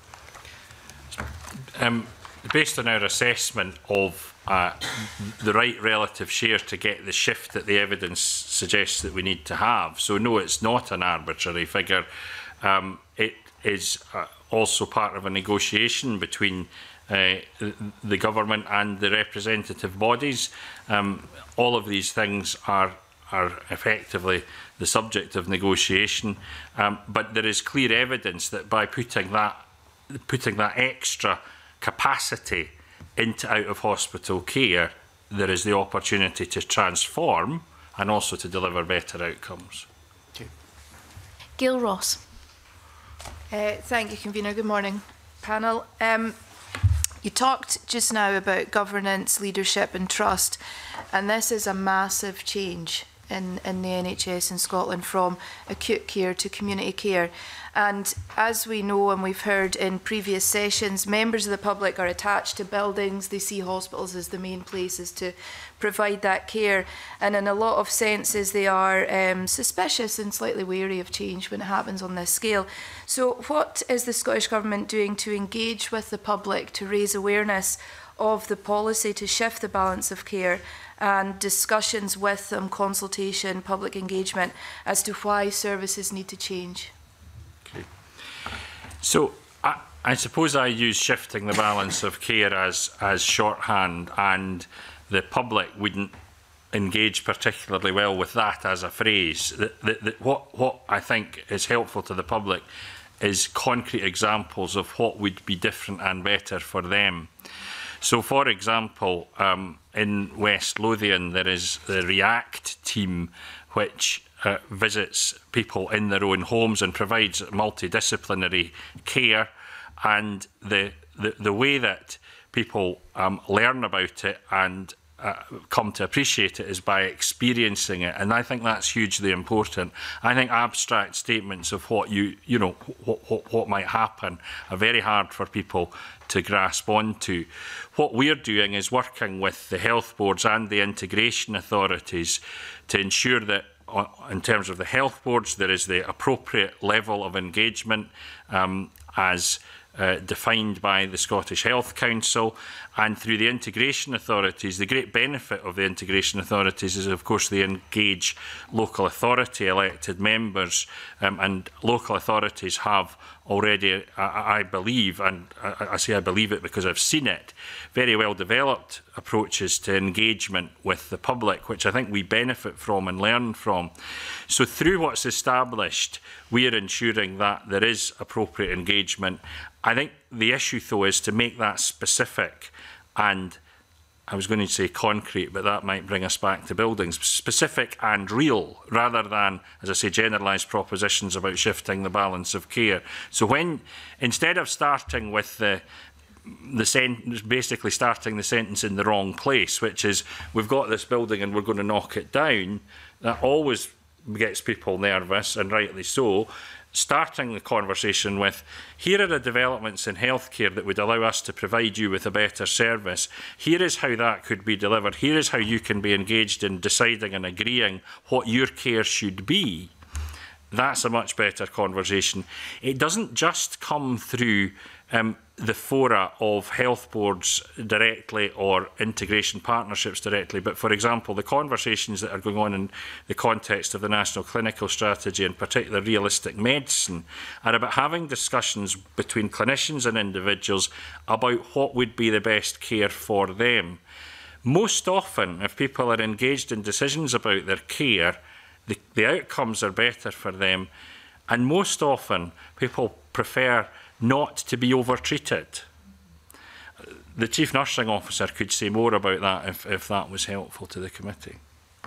Based on our assessment of the right relative share to get the shift that the evidence suggests that we need to have. So no, it's not an arbitrary figure. It is also part of a negotiation between the government and the representative bodies. All of these things are effectively the subject of negotiation, but there is clear evidence that by putting that extra capacity into out-of-hospital care, there is the opportunity to transform and also to deliver better outcomes. Okay. Gail Ross. Thank you, Convener. Good morning, panel. You talked just now about governance, leadership and trust, and this is a massive change in the NHS in Scotland, from acute care to community care. And as we know and we've heard in previous sessions, members of the public are attached to buildings. They see hospitals as the main places to provide that care. And in a lot of senses, they are suspicious and slightly wary of change when it happens on this scale. So what is the Scottish Government doing to engage with the public, to raise awareness of the policy to shift the balance of care, and discussions with them, consultation, public engagement as to why services need to change? Okay. So I suppose I use shifting the balance of care as shorthand, and the public wouldn't engage particularly well with that as a phrase. What I think is helpful to the public is concrete examples of what would be different and better for them. So, for example, in West Lothian, there is the REACT team, which visits people in their own homes and provides multidisciplinary care. And the way that people learn about it and come to appreciate it is by experiencing it, and I think that's hugely important. I think abstract statements of what what might happen are very hard for people to grasp onto. What we're doing is working with the health boards and the integration authorities to ensure that in terms of the health boards there is the appropriate level of engagement as defined by the Scottish Health Council, and through the integration authorities. The great benefit of the integration authorities is, of course, they engage local authority elected members, and local authorities have already, I believe, and I say I believe it because I've seen it, very well developed approaches to engagement with the public, which I think we benefit from and learn from. So through what's established, we are ensuring that there is appropriate engagement. I think the issue, though, is to make that specific and, I was going to say concrete, but that might bring us back to buildings, specific and real, rather than, as I say, generalised propositions about shifting the balance of care. So when, instead of starting with basically starting the sentence in the wrong place, which is, we've got this building and we're going to knock it down, that always gets people nervous, and rightly so. Starting the conversation with, here are the developments in healthcare that would allow us to provide you with a better service. Here is how that could be delivered. Here is how you can be engaged in deciding and agreeing what your care should be. That's a much better conversation. It doesn't just come through the fora of health boards directly or integration partnerships directly, but for example, the conversations that are going on in the context of the National Clinical Strategy, in particular realistic medicine, are about having discussions between clinicians and individuals about what would be the best care for them. Most often, if people are engaged in decisions about their care, the outcomes are better for them, and most often people prefer not to be over-treated. The Chief Nursing Officer could say more about that if that was helpful to the committee.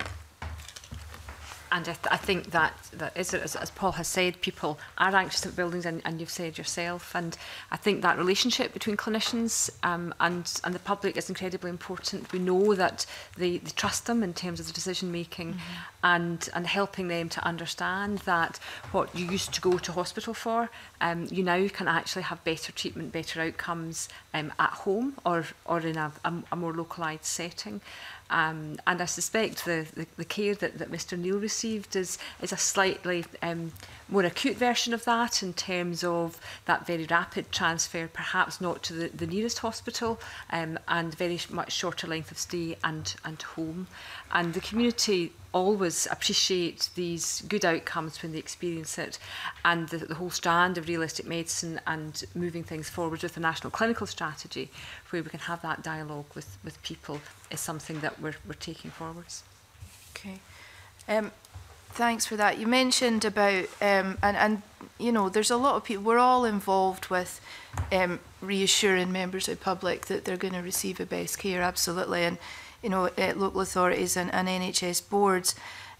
And I think that is, as Paul has said, people are anxious about buildings, and you've said yourself. And I think that relationship between clinicians and the public is incredibly important. We know that they trust them in terms of the decision making, and helping them to understand that what you used to go to hospital for, you now can actually have better treatment, better outcomes at home or in a more localised setting. And I suspect the care that Mr Neil received is a slightly more acute version of that, in terms of that very rapid transfer, perhaps not to the nearest hospital, and very much shorter length of stay and home. And the community always appreciate these good outcomes when they experience it, and the whole strand of realistic medicine and moving things forward with the National Clinical Strategy, where we can have that dialogue with people, is something that we're taking forwards. Okay. Thanks for that. You mentioned about, and you know, there's a lot of people, we're all involved with reassuring members of the public that they're going to receive the best care, absolutely, and you know, local authorities and NHS boards.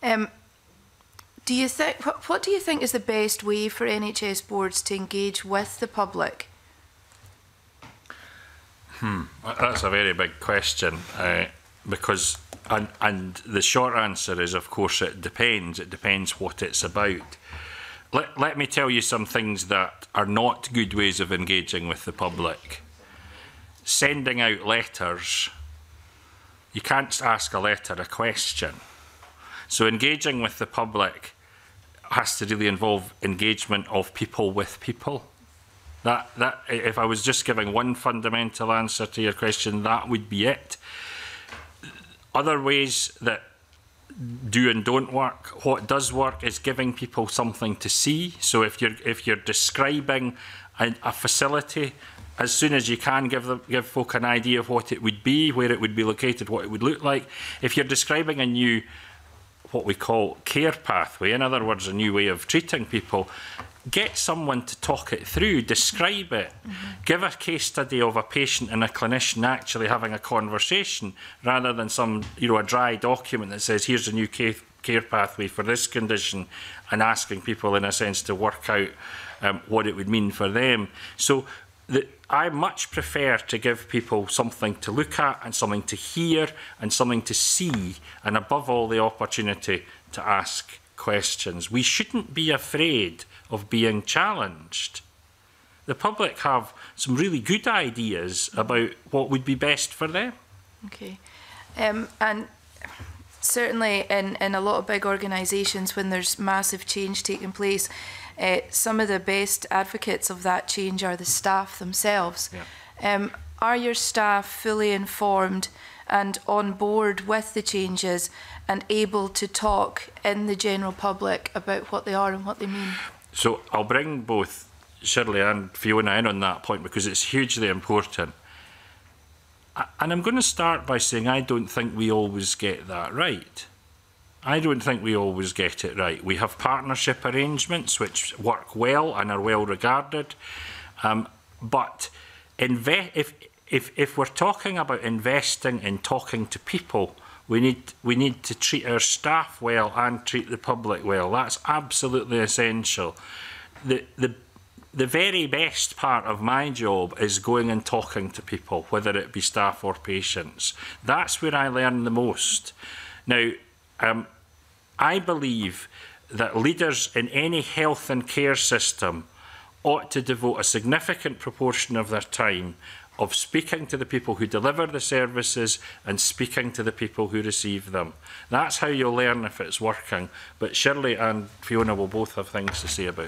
Do you think, what do you think is the best way for NHS boards to engage with the public? That's a very big question. because and the short answer is, of course, it depends. It depends what it's about. Let me tell you some things that are not good ways of engaging with the public. Sending out letters, you can't ask a letter a question. So engaging with the public has to really involve engagement of people with people. That if I was just giving one fundamental answer to your question, that would be it. Other ways that do and don't work. What does work is giving people something to see. So if you're describing a facility, as soon as you can give folk an idea of what it would be, where it would be located, what it would look like. If you're describing a new, what we call care pathway, in other words, a new way of treating people, get someone to talk it through, describe it, give a case study of a patient and a clinician actually having a conversation, rather than some, a dry document that says, here's a new care pathway for this condition, and asking people, in a sense, to work out what it would mean for them. So I much prefer to give people something to look at and something to hear and something to see, and above all, the opportunity to ask questions. We shouldn't be afraid of being challenged. The public have some really good ideas about what would be best for them. Okay. And certainly in a lot of big organisations, when there's massive change taking place, some of the best advocates of that change are the staff themselves. Yeah. Are your staff fully informed and on board with the changes and able to talk in the general public about what they are and what they mean? So I'll bring both Shirley and Fiona in on that point, because it's hugely important. And I'm going to start by saying I don't think we always get that right. I don't think we always get it right. We have partnership arrangements which work well and are well regarded. But if we're talking about investing in talking to people, we need to treat our staff well and treat the public well. That's absolutely essential. The very best part of my job is going and talking to people, whether it be staff or patients. That's where I learn the most. Now, I believe that leaders in any health and care system ought to devote a significant proportion of their time of speaking to the people who deliver the services and speaking to the people who receive them. That's how you'll learn if it's working. But Shirley and Fiona will both have things to say about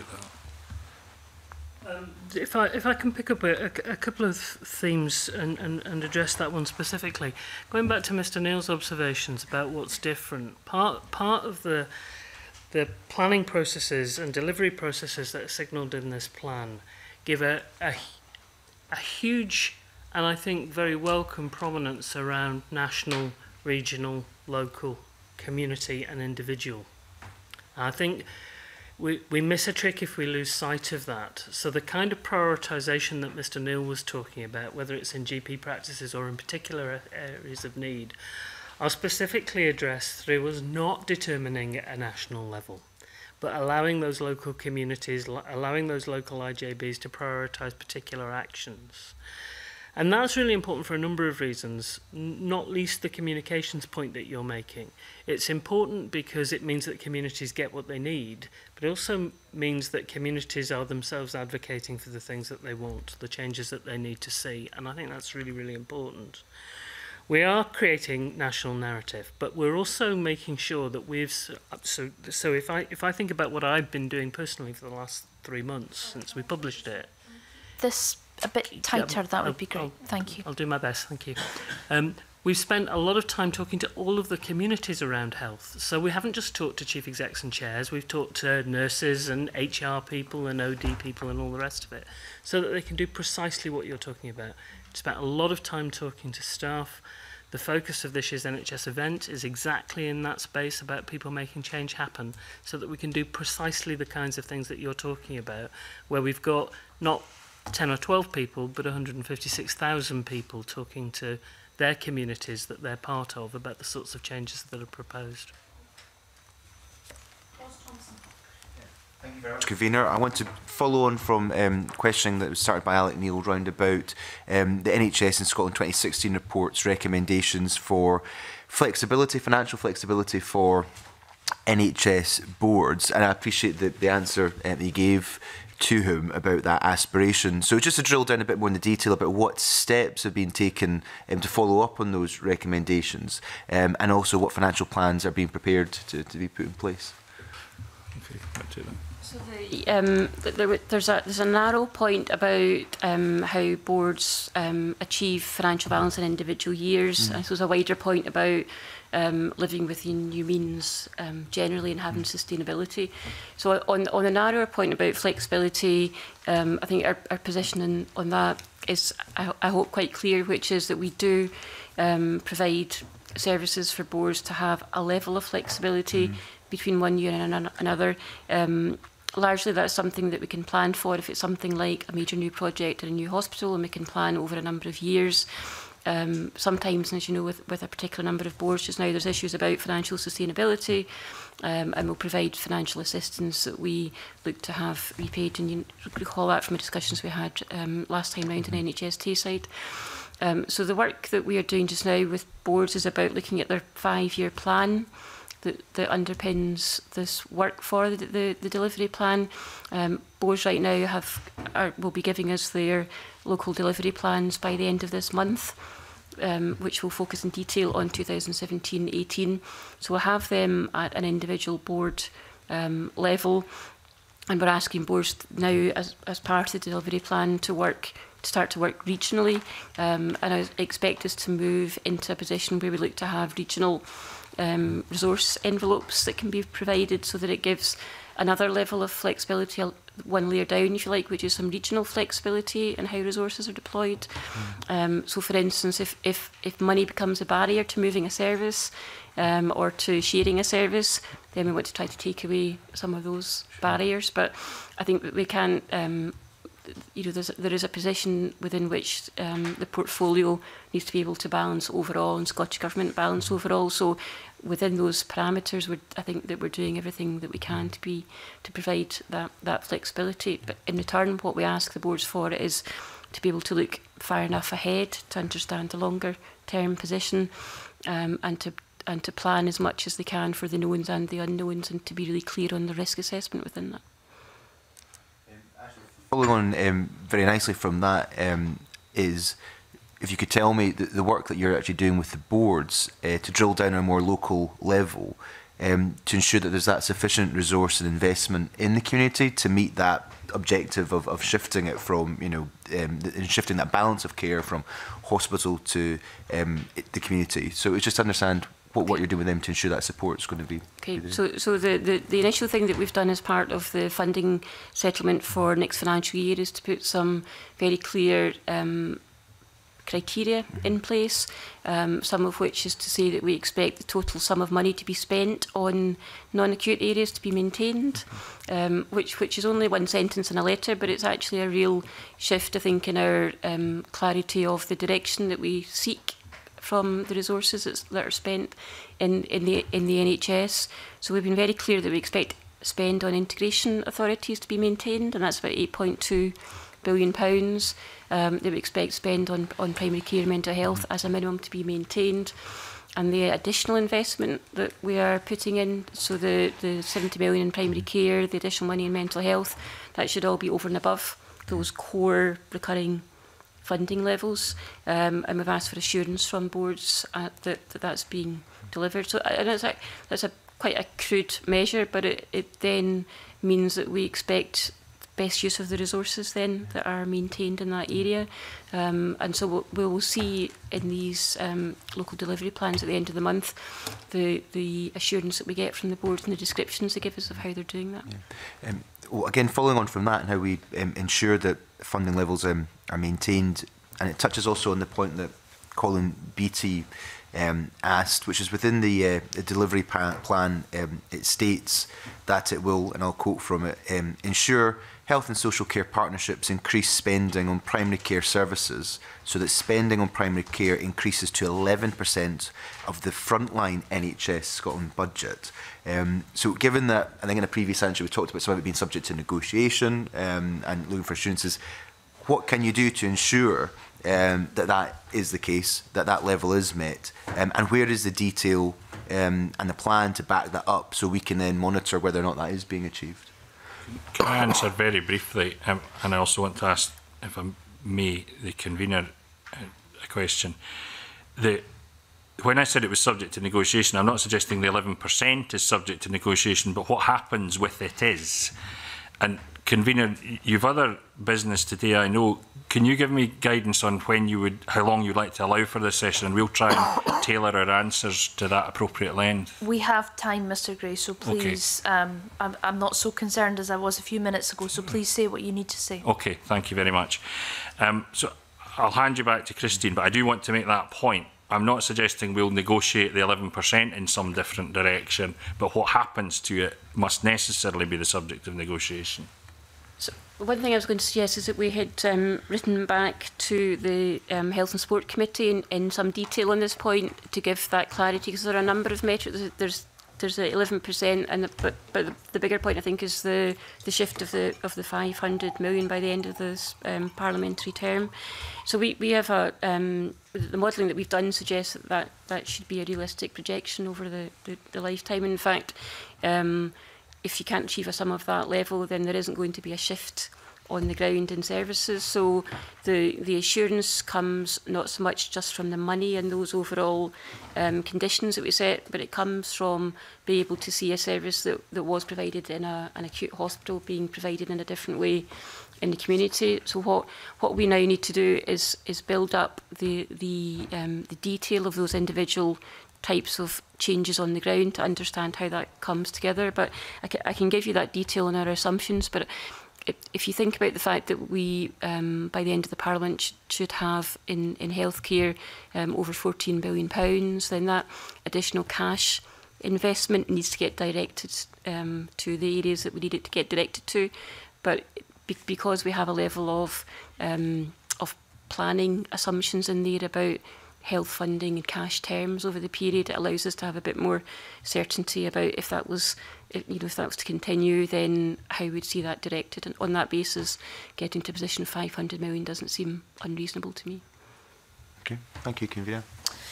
that. If I can pick up a couple of themes and address that one specifically. Going back to Mr Neil's observations about what's different, part of the planning processes and delivery processes that are signalled in this plan give a huge and I think very welcome prominence around national, regional, local, community and individual. And I think we miss a trick if we lose sight of that. So the kind of prioritisation that Mr Neil was talking about, whether it's in GP practices or in particular areas of need, are specifically addressed through us not determining at a national level, but allowing those local communities, allowing those local IJBs to prioritise particular actions. And that's really important for a number of reasons, not least the communications point that you're making. It's important because it means that communities get what they need, but it also means that communities are themselves advocating for the things that they want, the changes that they need to see, and I think that's really, really important. We are creating national narrative, but we're also making sure that we've... So if I think about what I've been doing personally for the last 3 months since we published it... This a bit tighter, that would be great. Thank you. I'll do my best, thank you. We've spent a lot of time talking to all of the communities around health. So we haven't just talked to chief execs and chairs, we've talked to nurses and HR people and OD people and all the rest of it, so that they can do precisely what you're talking about. We've spent a lot of time talking to staff. The focus of this year's NHS event is exactly in that space about people making change happen, so that we can do precisely the kinds of things that you're talking about, where we've got not 10 or 12 people, but 156,000 people talking to their communities that they're part of about the sorts of changes that are proposed. Thank Convener, I want to follow on from questioning that was started by Alec Neil round about the NHS in Scotland 2016 report's recommendations for flexibility, financial flexibility for NHS boards, and I appreciate the answer that he gave to him about that aspiration. So just to drill down a bit more in the detail about what steps have been taken to follow up on those recommendations, and also what financial plans are being prepared to be put in place. So there's a narrow point about how boards achieve financial balance in individual years. And so there's a wider point about living within your means generally and having sustainability. So on the narrower point about flexibility, I think our position on that is, I hope, quite clear, which is that we do provide services for boards to have a level of flexibility between one year and another. Largely that's something that we can plan for if it's something like a major new project or a new hospital, and we can plan over a number of years. Sometimes, as you know, with a particular number of boards just now, there's issues about financial sustainability, and we'll provide financial assistance that we look to have repaid. And you recall that from the discussions we had last time round in NHS Tayside. So the work that we are doing just now with boards is about looking at their 5-year plan that underpins this work for the delivery plan. Boards right now will be giving us their local delivery plans by the end of this month, which will focus in detail on 2017-18. So we'll have them at an individual board level, and we're asking boards now, as part of the delivery plan, to start to work regionally, and I expect us to move into a position where we look to have regional resource envelopes that can be provided, so that it gives another level of flexibility, one layer down, if you like, which is some regional flexibility in how resources are deployed. So, for instance, if money becomes a barrier to moving a service or to sharing a service, then we want to try to take away some of those barriers. But I think that we can. There is a position within which the portfolio needs to be able to balance overall, and Scottish Government balance overall. So within those parameters, I think that we're doing everything that we can to provide that flexibility. But in return, what we ask the boards for is to be able to look far enough ahead to understand the longer term position, and to plan as much as they can for the knowns and the unknowns, and to be really clear on the risk assessment within that. Following on very nicely from that, is if you could tell me the work that you're actually doing with the boards to drill down on a more local level, to ensure that there's that sufficient resource and investment in the community to meet that objective of shifting it from, shifting that balance of care from hospital to the community. So it's just to understand what you're doing with them to ensure that support is going to be. Okay, so the initial thing that we've done as part of the funding settlement for next financial year is to put some very clear criteria in place, some of which is to say that we expect the total sum of money to be spent on non-acute areas to be maintained, which is only one sentence in a letter, but it's actually a real shift, I think, in our clarity of the direction that we seek from the resources that are spent in the NHS. So we've been very clear that we expect spend on integration authorities to be maintained, and that's about £8.2 billion. That we expect spend on primary care and mental health as a minimum to be maintained. And the additional investment that we are putting in, so the 70 million in primary care, the additional money in mental health, that should all be over and above those core recurring funding levels, and we've asked for assurance from boards that that's being delivered. So that's quite a crude measure, but it then means that we expect best use of the resources then that are maintained in that area, and so we will see in these local delivery plans at the end of the month the assurance that we get from the boards and the descriptions they give us of how they're doing that. Yeah. Well, again, following on from that and how we ensure that funding levels are maintained, and it touches also on the point that Colin Beattie asked, which is within the delivery plan, it states that it will, and I'll quote from it, ensure health and social care partnerships increase spending on primary care services so that spending on primary care increases to 11% of the frontline NHS Scotland budget. So given that, I think in a previous answer we talked about some of it being subject to negotiation and looking for assurances, what can you do to ensure that that is the case, that that level is met, and where is the detail and the plan to back that up so we can then monitor whether or not that is being achieved? Can I answer very briefly, and I also want to ask, if I may, the convener a question. When I said it was subject to negotiation, I'm not suggesting the 11% is subject to negotiation, but what happens with it is. And convener, you've other business today, I know. Can you give me guidance on how long you'd like to allow for this session, and we'll try and tailor our answers to that appropriate length? We have time, Mr. Gray, so please, okay. I'm not so concerned as I was a few minutes ago, so please say what you need to say. Okay, thank you very much. So I'll hand you back to Christine, but I do want to make that point. I'm not suggesting we'll negotiate the 11% in some different direction, but what happens to it must necessarily be the subject of negotiation. So one thing I was going to suggest is that we had written back to the Health and Sport Committee in some detail on this point to give that clarity, because there are a number of metrics. There's the 11%, and but the bigger point I think is the shift of the 500 million by the end of this parliamentary term. So we have the modelling that we've done suggests that should be a realistic projection over the lifetime. In fact, if you can't achieve a sum of that level, then there isn't going to be a shift on the ground in services. So the assurance comes not so much just from the money and those overall conditions that we set, but it comes from being able to see a service that was provided in an acute hospital being provided in a different way in the community. So what we now need to do is build up the detail of those individual types of changes on the ground to understand how that comes together. But I can give you that detail in our assumptions, but if you think about the fact that we, by the end of the Parliament, should have in healthcare over £14 billion, then that additional cash investment needs to get directed to the areas that we need it to get directed to. But because we have a level of planning assumptions in there about health funding in cash terms over the period, it allows us to have a bit more certainty about if that was to continue, then how we'd see that directed. And on that basis, getting to a position of 500 million doesn't seem unreasonable to me. Okay, thank you, convener.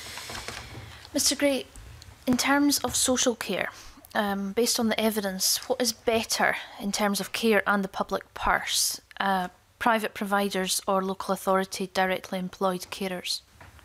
Mr. Gray, in terms of social care, based on the evidence, what is better in terms of care and the public purse? Private providers or local authority directly employed carers?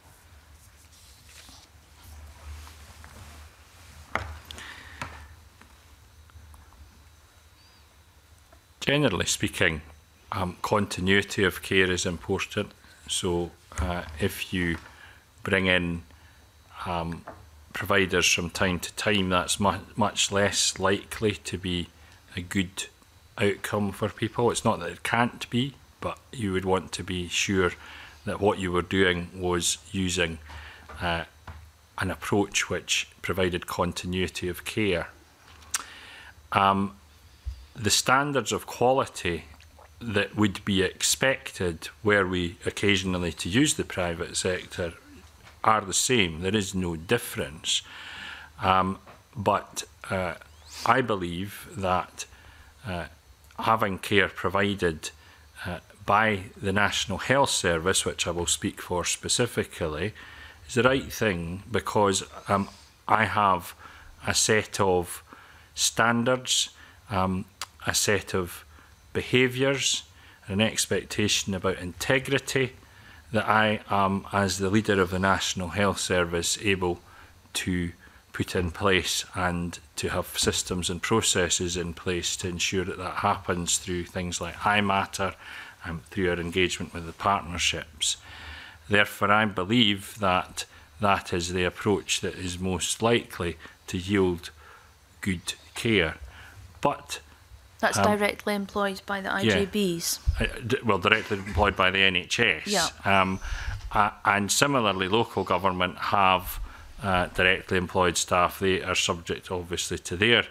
Generally speaking, continuity of care is important. So if you bring in providers from time to time, that's much less likely to be a good outcome for people. It's not that it can't be, but you would want to be sure that what you were doing was using an approach which provided continuity of care. The standards of quality that would be expected were we occasionally to use the private sector are the same. There is no difference. But I believe that having care provided by the National Health Service, which I will speak for specifically, is the right thing, because I have a set of standards, a set of behaviours, an expectation about integrity that I am, as the leader of the National Health Service, able to put in place and to have systems and processes in place to ensure that that happens through things like iMatter and through our engagement with the partnerships. Therefore, I believe that that is the approach that is most likely to yield good care. But that's directly employed by the IJBs. Yeah, well, directly employed by the NHS. Yeah. And similarly, local government have directly employed staff. They are subject, obviously, to their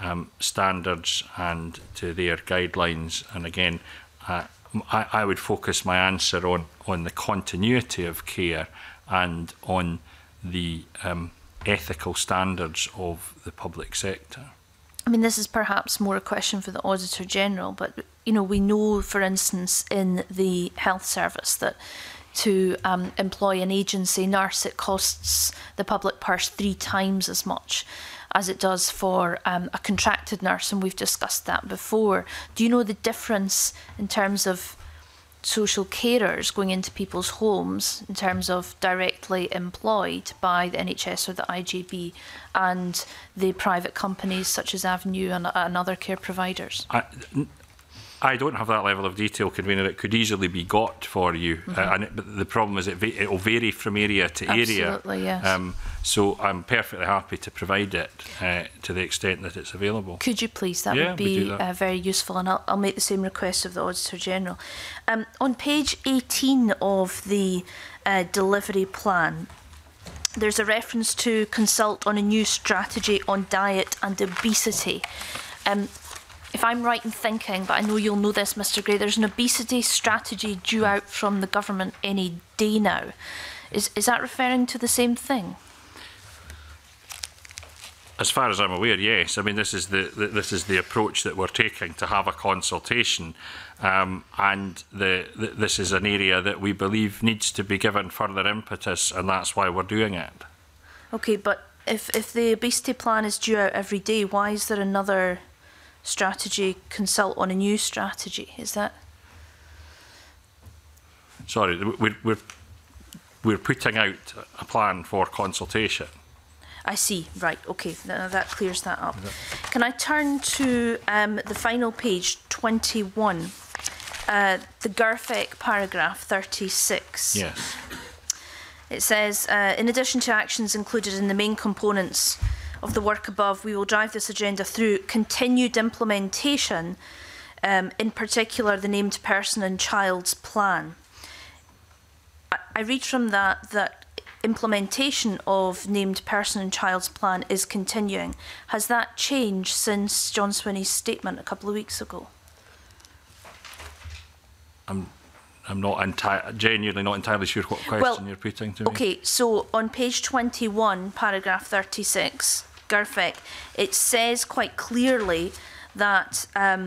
standards and to their guidelines. And again, I would focus my answer on the continuity of care and on the ethical standards of the public sector. I mean, this is perhaps more a question for the Auditor General, but, you know, we know, for instance, in the health service that to employ an agency nurse, it costs the public purse 3 times as much as it does for a contracted nurse, and we've discussed that before. Do you know the difference in terms of social carers going into people's homes in terms of directly employed by the NHS or the IGB and the private companies such as Avenue and other care providers? I don't have that level of detail, Convener. It could easily be got for you. But the problem is it will vary from area to area. Absolutely, yes. So I'm perfectly happy to provide it to the extent that it's available. Could you please? That would be very useful, and I'll make the same request of the Auditor General. On page 18 of the delivery plan, there's a reference to consult on a new strategy on diet and obesity. If I'm right in thinking, but I know you'll know this, Mr Gray, there's an obesity strategy due out from the government any day now. Is that referring to the same thing? As far as I'm aware, yes. I mean, this is the approach that we're taking, to have a consultation, and this is an area that we believe needs to be given further impetus, and that's why we're doing it. Okay, but if the obesity plan is due out every day, why is there another strategy, consult on a new strategy? Is that? Sorry, we're putting out a plan for consultation. I see, right, okay, that clears that up. Can I turn to the final page, 21, the GERFEC paragraph 36. Yes. It says, in addition to actions included in the main components of the work above, we will drive this agenda through continued implementation, in particular the named person and child's plan. I read from that implementation of named person and child's plan is continuing. Has that changed since John Swinney's statement a couple of weeks ago? I'm genuinely not entirely sure what question you're putting to me. Okay, so on page 21, paragraph 36, GERFEC, it says quite clearly that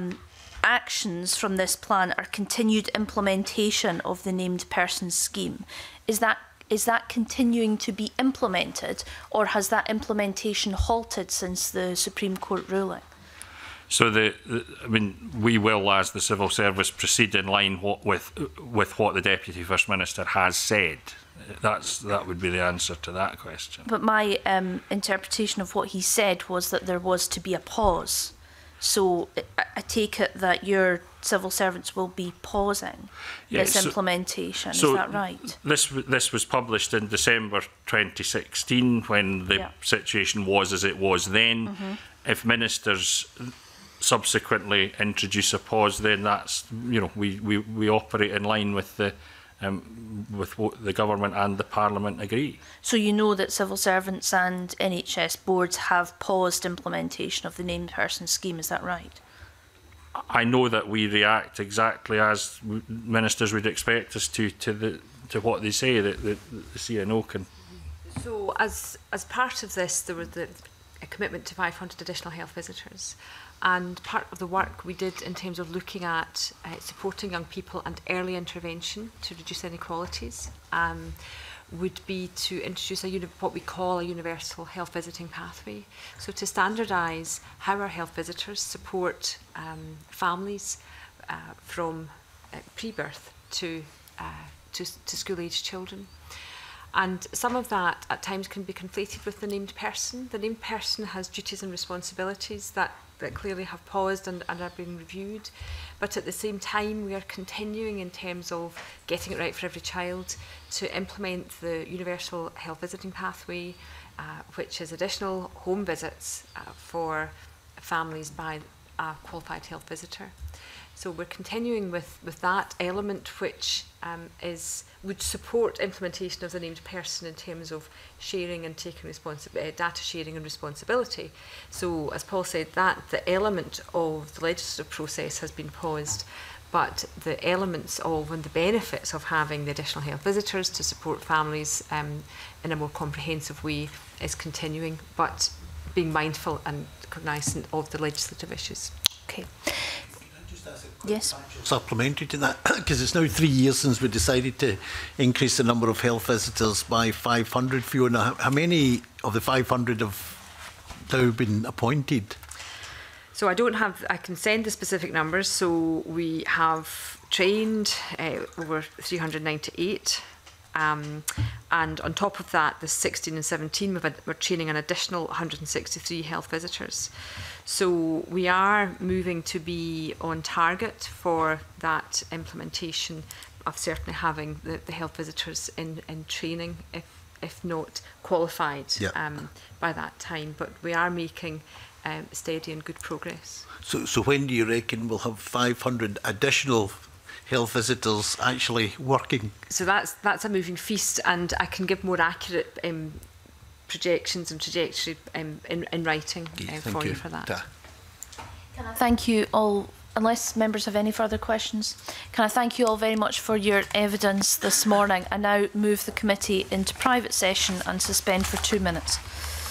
actions from this plan are continued implementation of the named person scheme. Is that continuing to be implemented, or has that implementation halted since the Supreme Court ruling? So I mean, we will, as the civil service, proceed in line with what the Deputy First Minister has said. That would be the answer to that question. But my interpretation of what he said was that there was to be a pause. So I take it that your civil servants will be pausing this implementation. Is that right? This was published in December 2016 when the situation was as it was then. If ministers subsequently introduce a pause, then that's, you know, we operate in line with what the government and the Parliament agree. So you know that civil servants and NHS boards have paused implementation of the named person scheme, is that right? I know that we react exactly as ministers would expect us to what they say, that the CNO can. So as part of this, there was a commitment to 500 additional health visitors. And part of the work we did in terms of looking at supporting young people and early intervention to reduce inequalities would be to introduce what we call a universal health visiting pathway. So to standardise how our health visitors support families from pre-birth to school-aged children. And some of that at times can be conflated with the named person. The named person has duties and responsibilities that clearly have paused and are being reviewed. But at the same time, we are continuing in terms of getting it right for every child to implement the universal health visiting pathway, which is additional home visits for families by a qualified health visitor. So we're continuing with that element, which would support implementation of the named person in terms of sharing and taking data sharing and responsibility. So as Paul said, that the element of the legislative process has been paused, but the elements of and the benefits of having the additional health visitors to support families in a more comprehensive way is continuing, but being mindful and cognizant of the legislative issues. Okay. Yes. Supplementary to that, because it's now 3 years since we decided to increase the number of health visitors by 500. Fiona, how many of the 500 have now been appointed? So I can send the specific numbers. So we have trained over 398. And on top of that, the 16 and 17, we're training an additional 163 health visitors. So we are moving to be on target for that implementation of certainly having the health visitors in training, if not qualified by that time. But we are making steady and good progress. So when do you reckon we'll have 500 additional health visitors actually working? So that's a moving feast, and I can give more accurate projections and trajectory in writing for you for that. Can I thank you all, unless members have any further questions, can I thank you all very much for your evidence this morning. I now move the committee into private session and suspend for 2 minutes.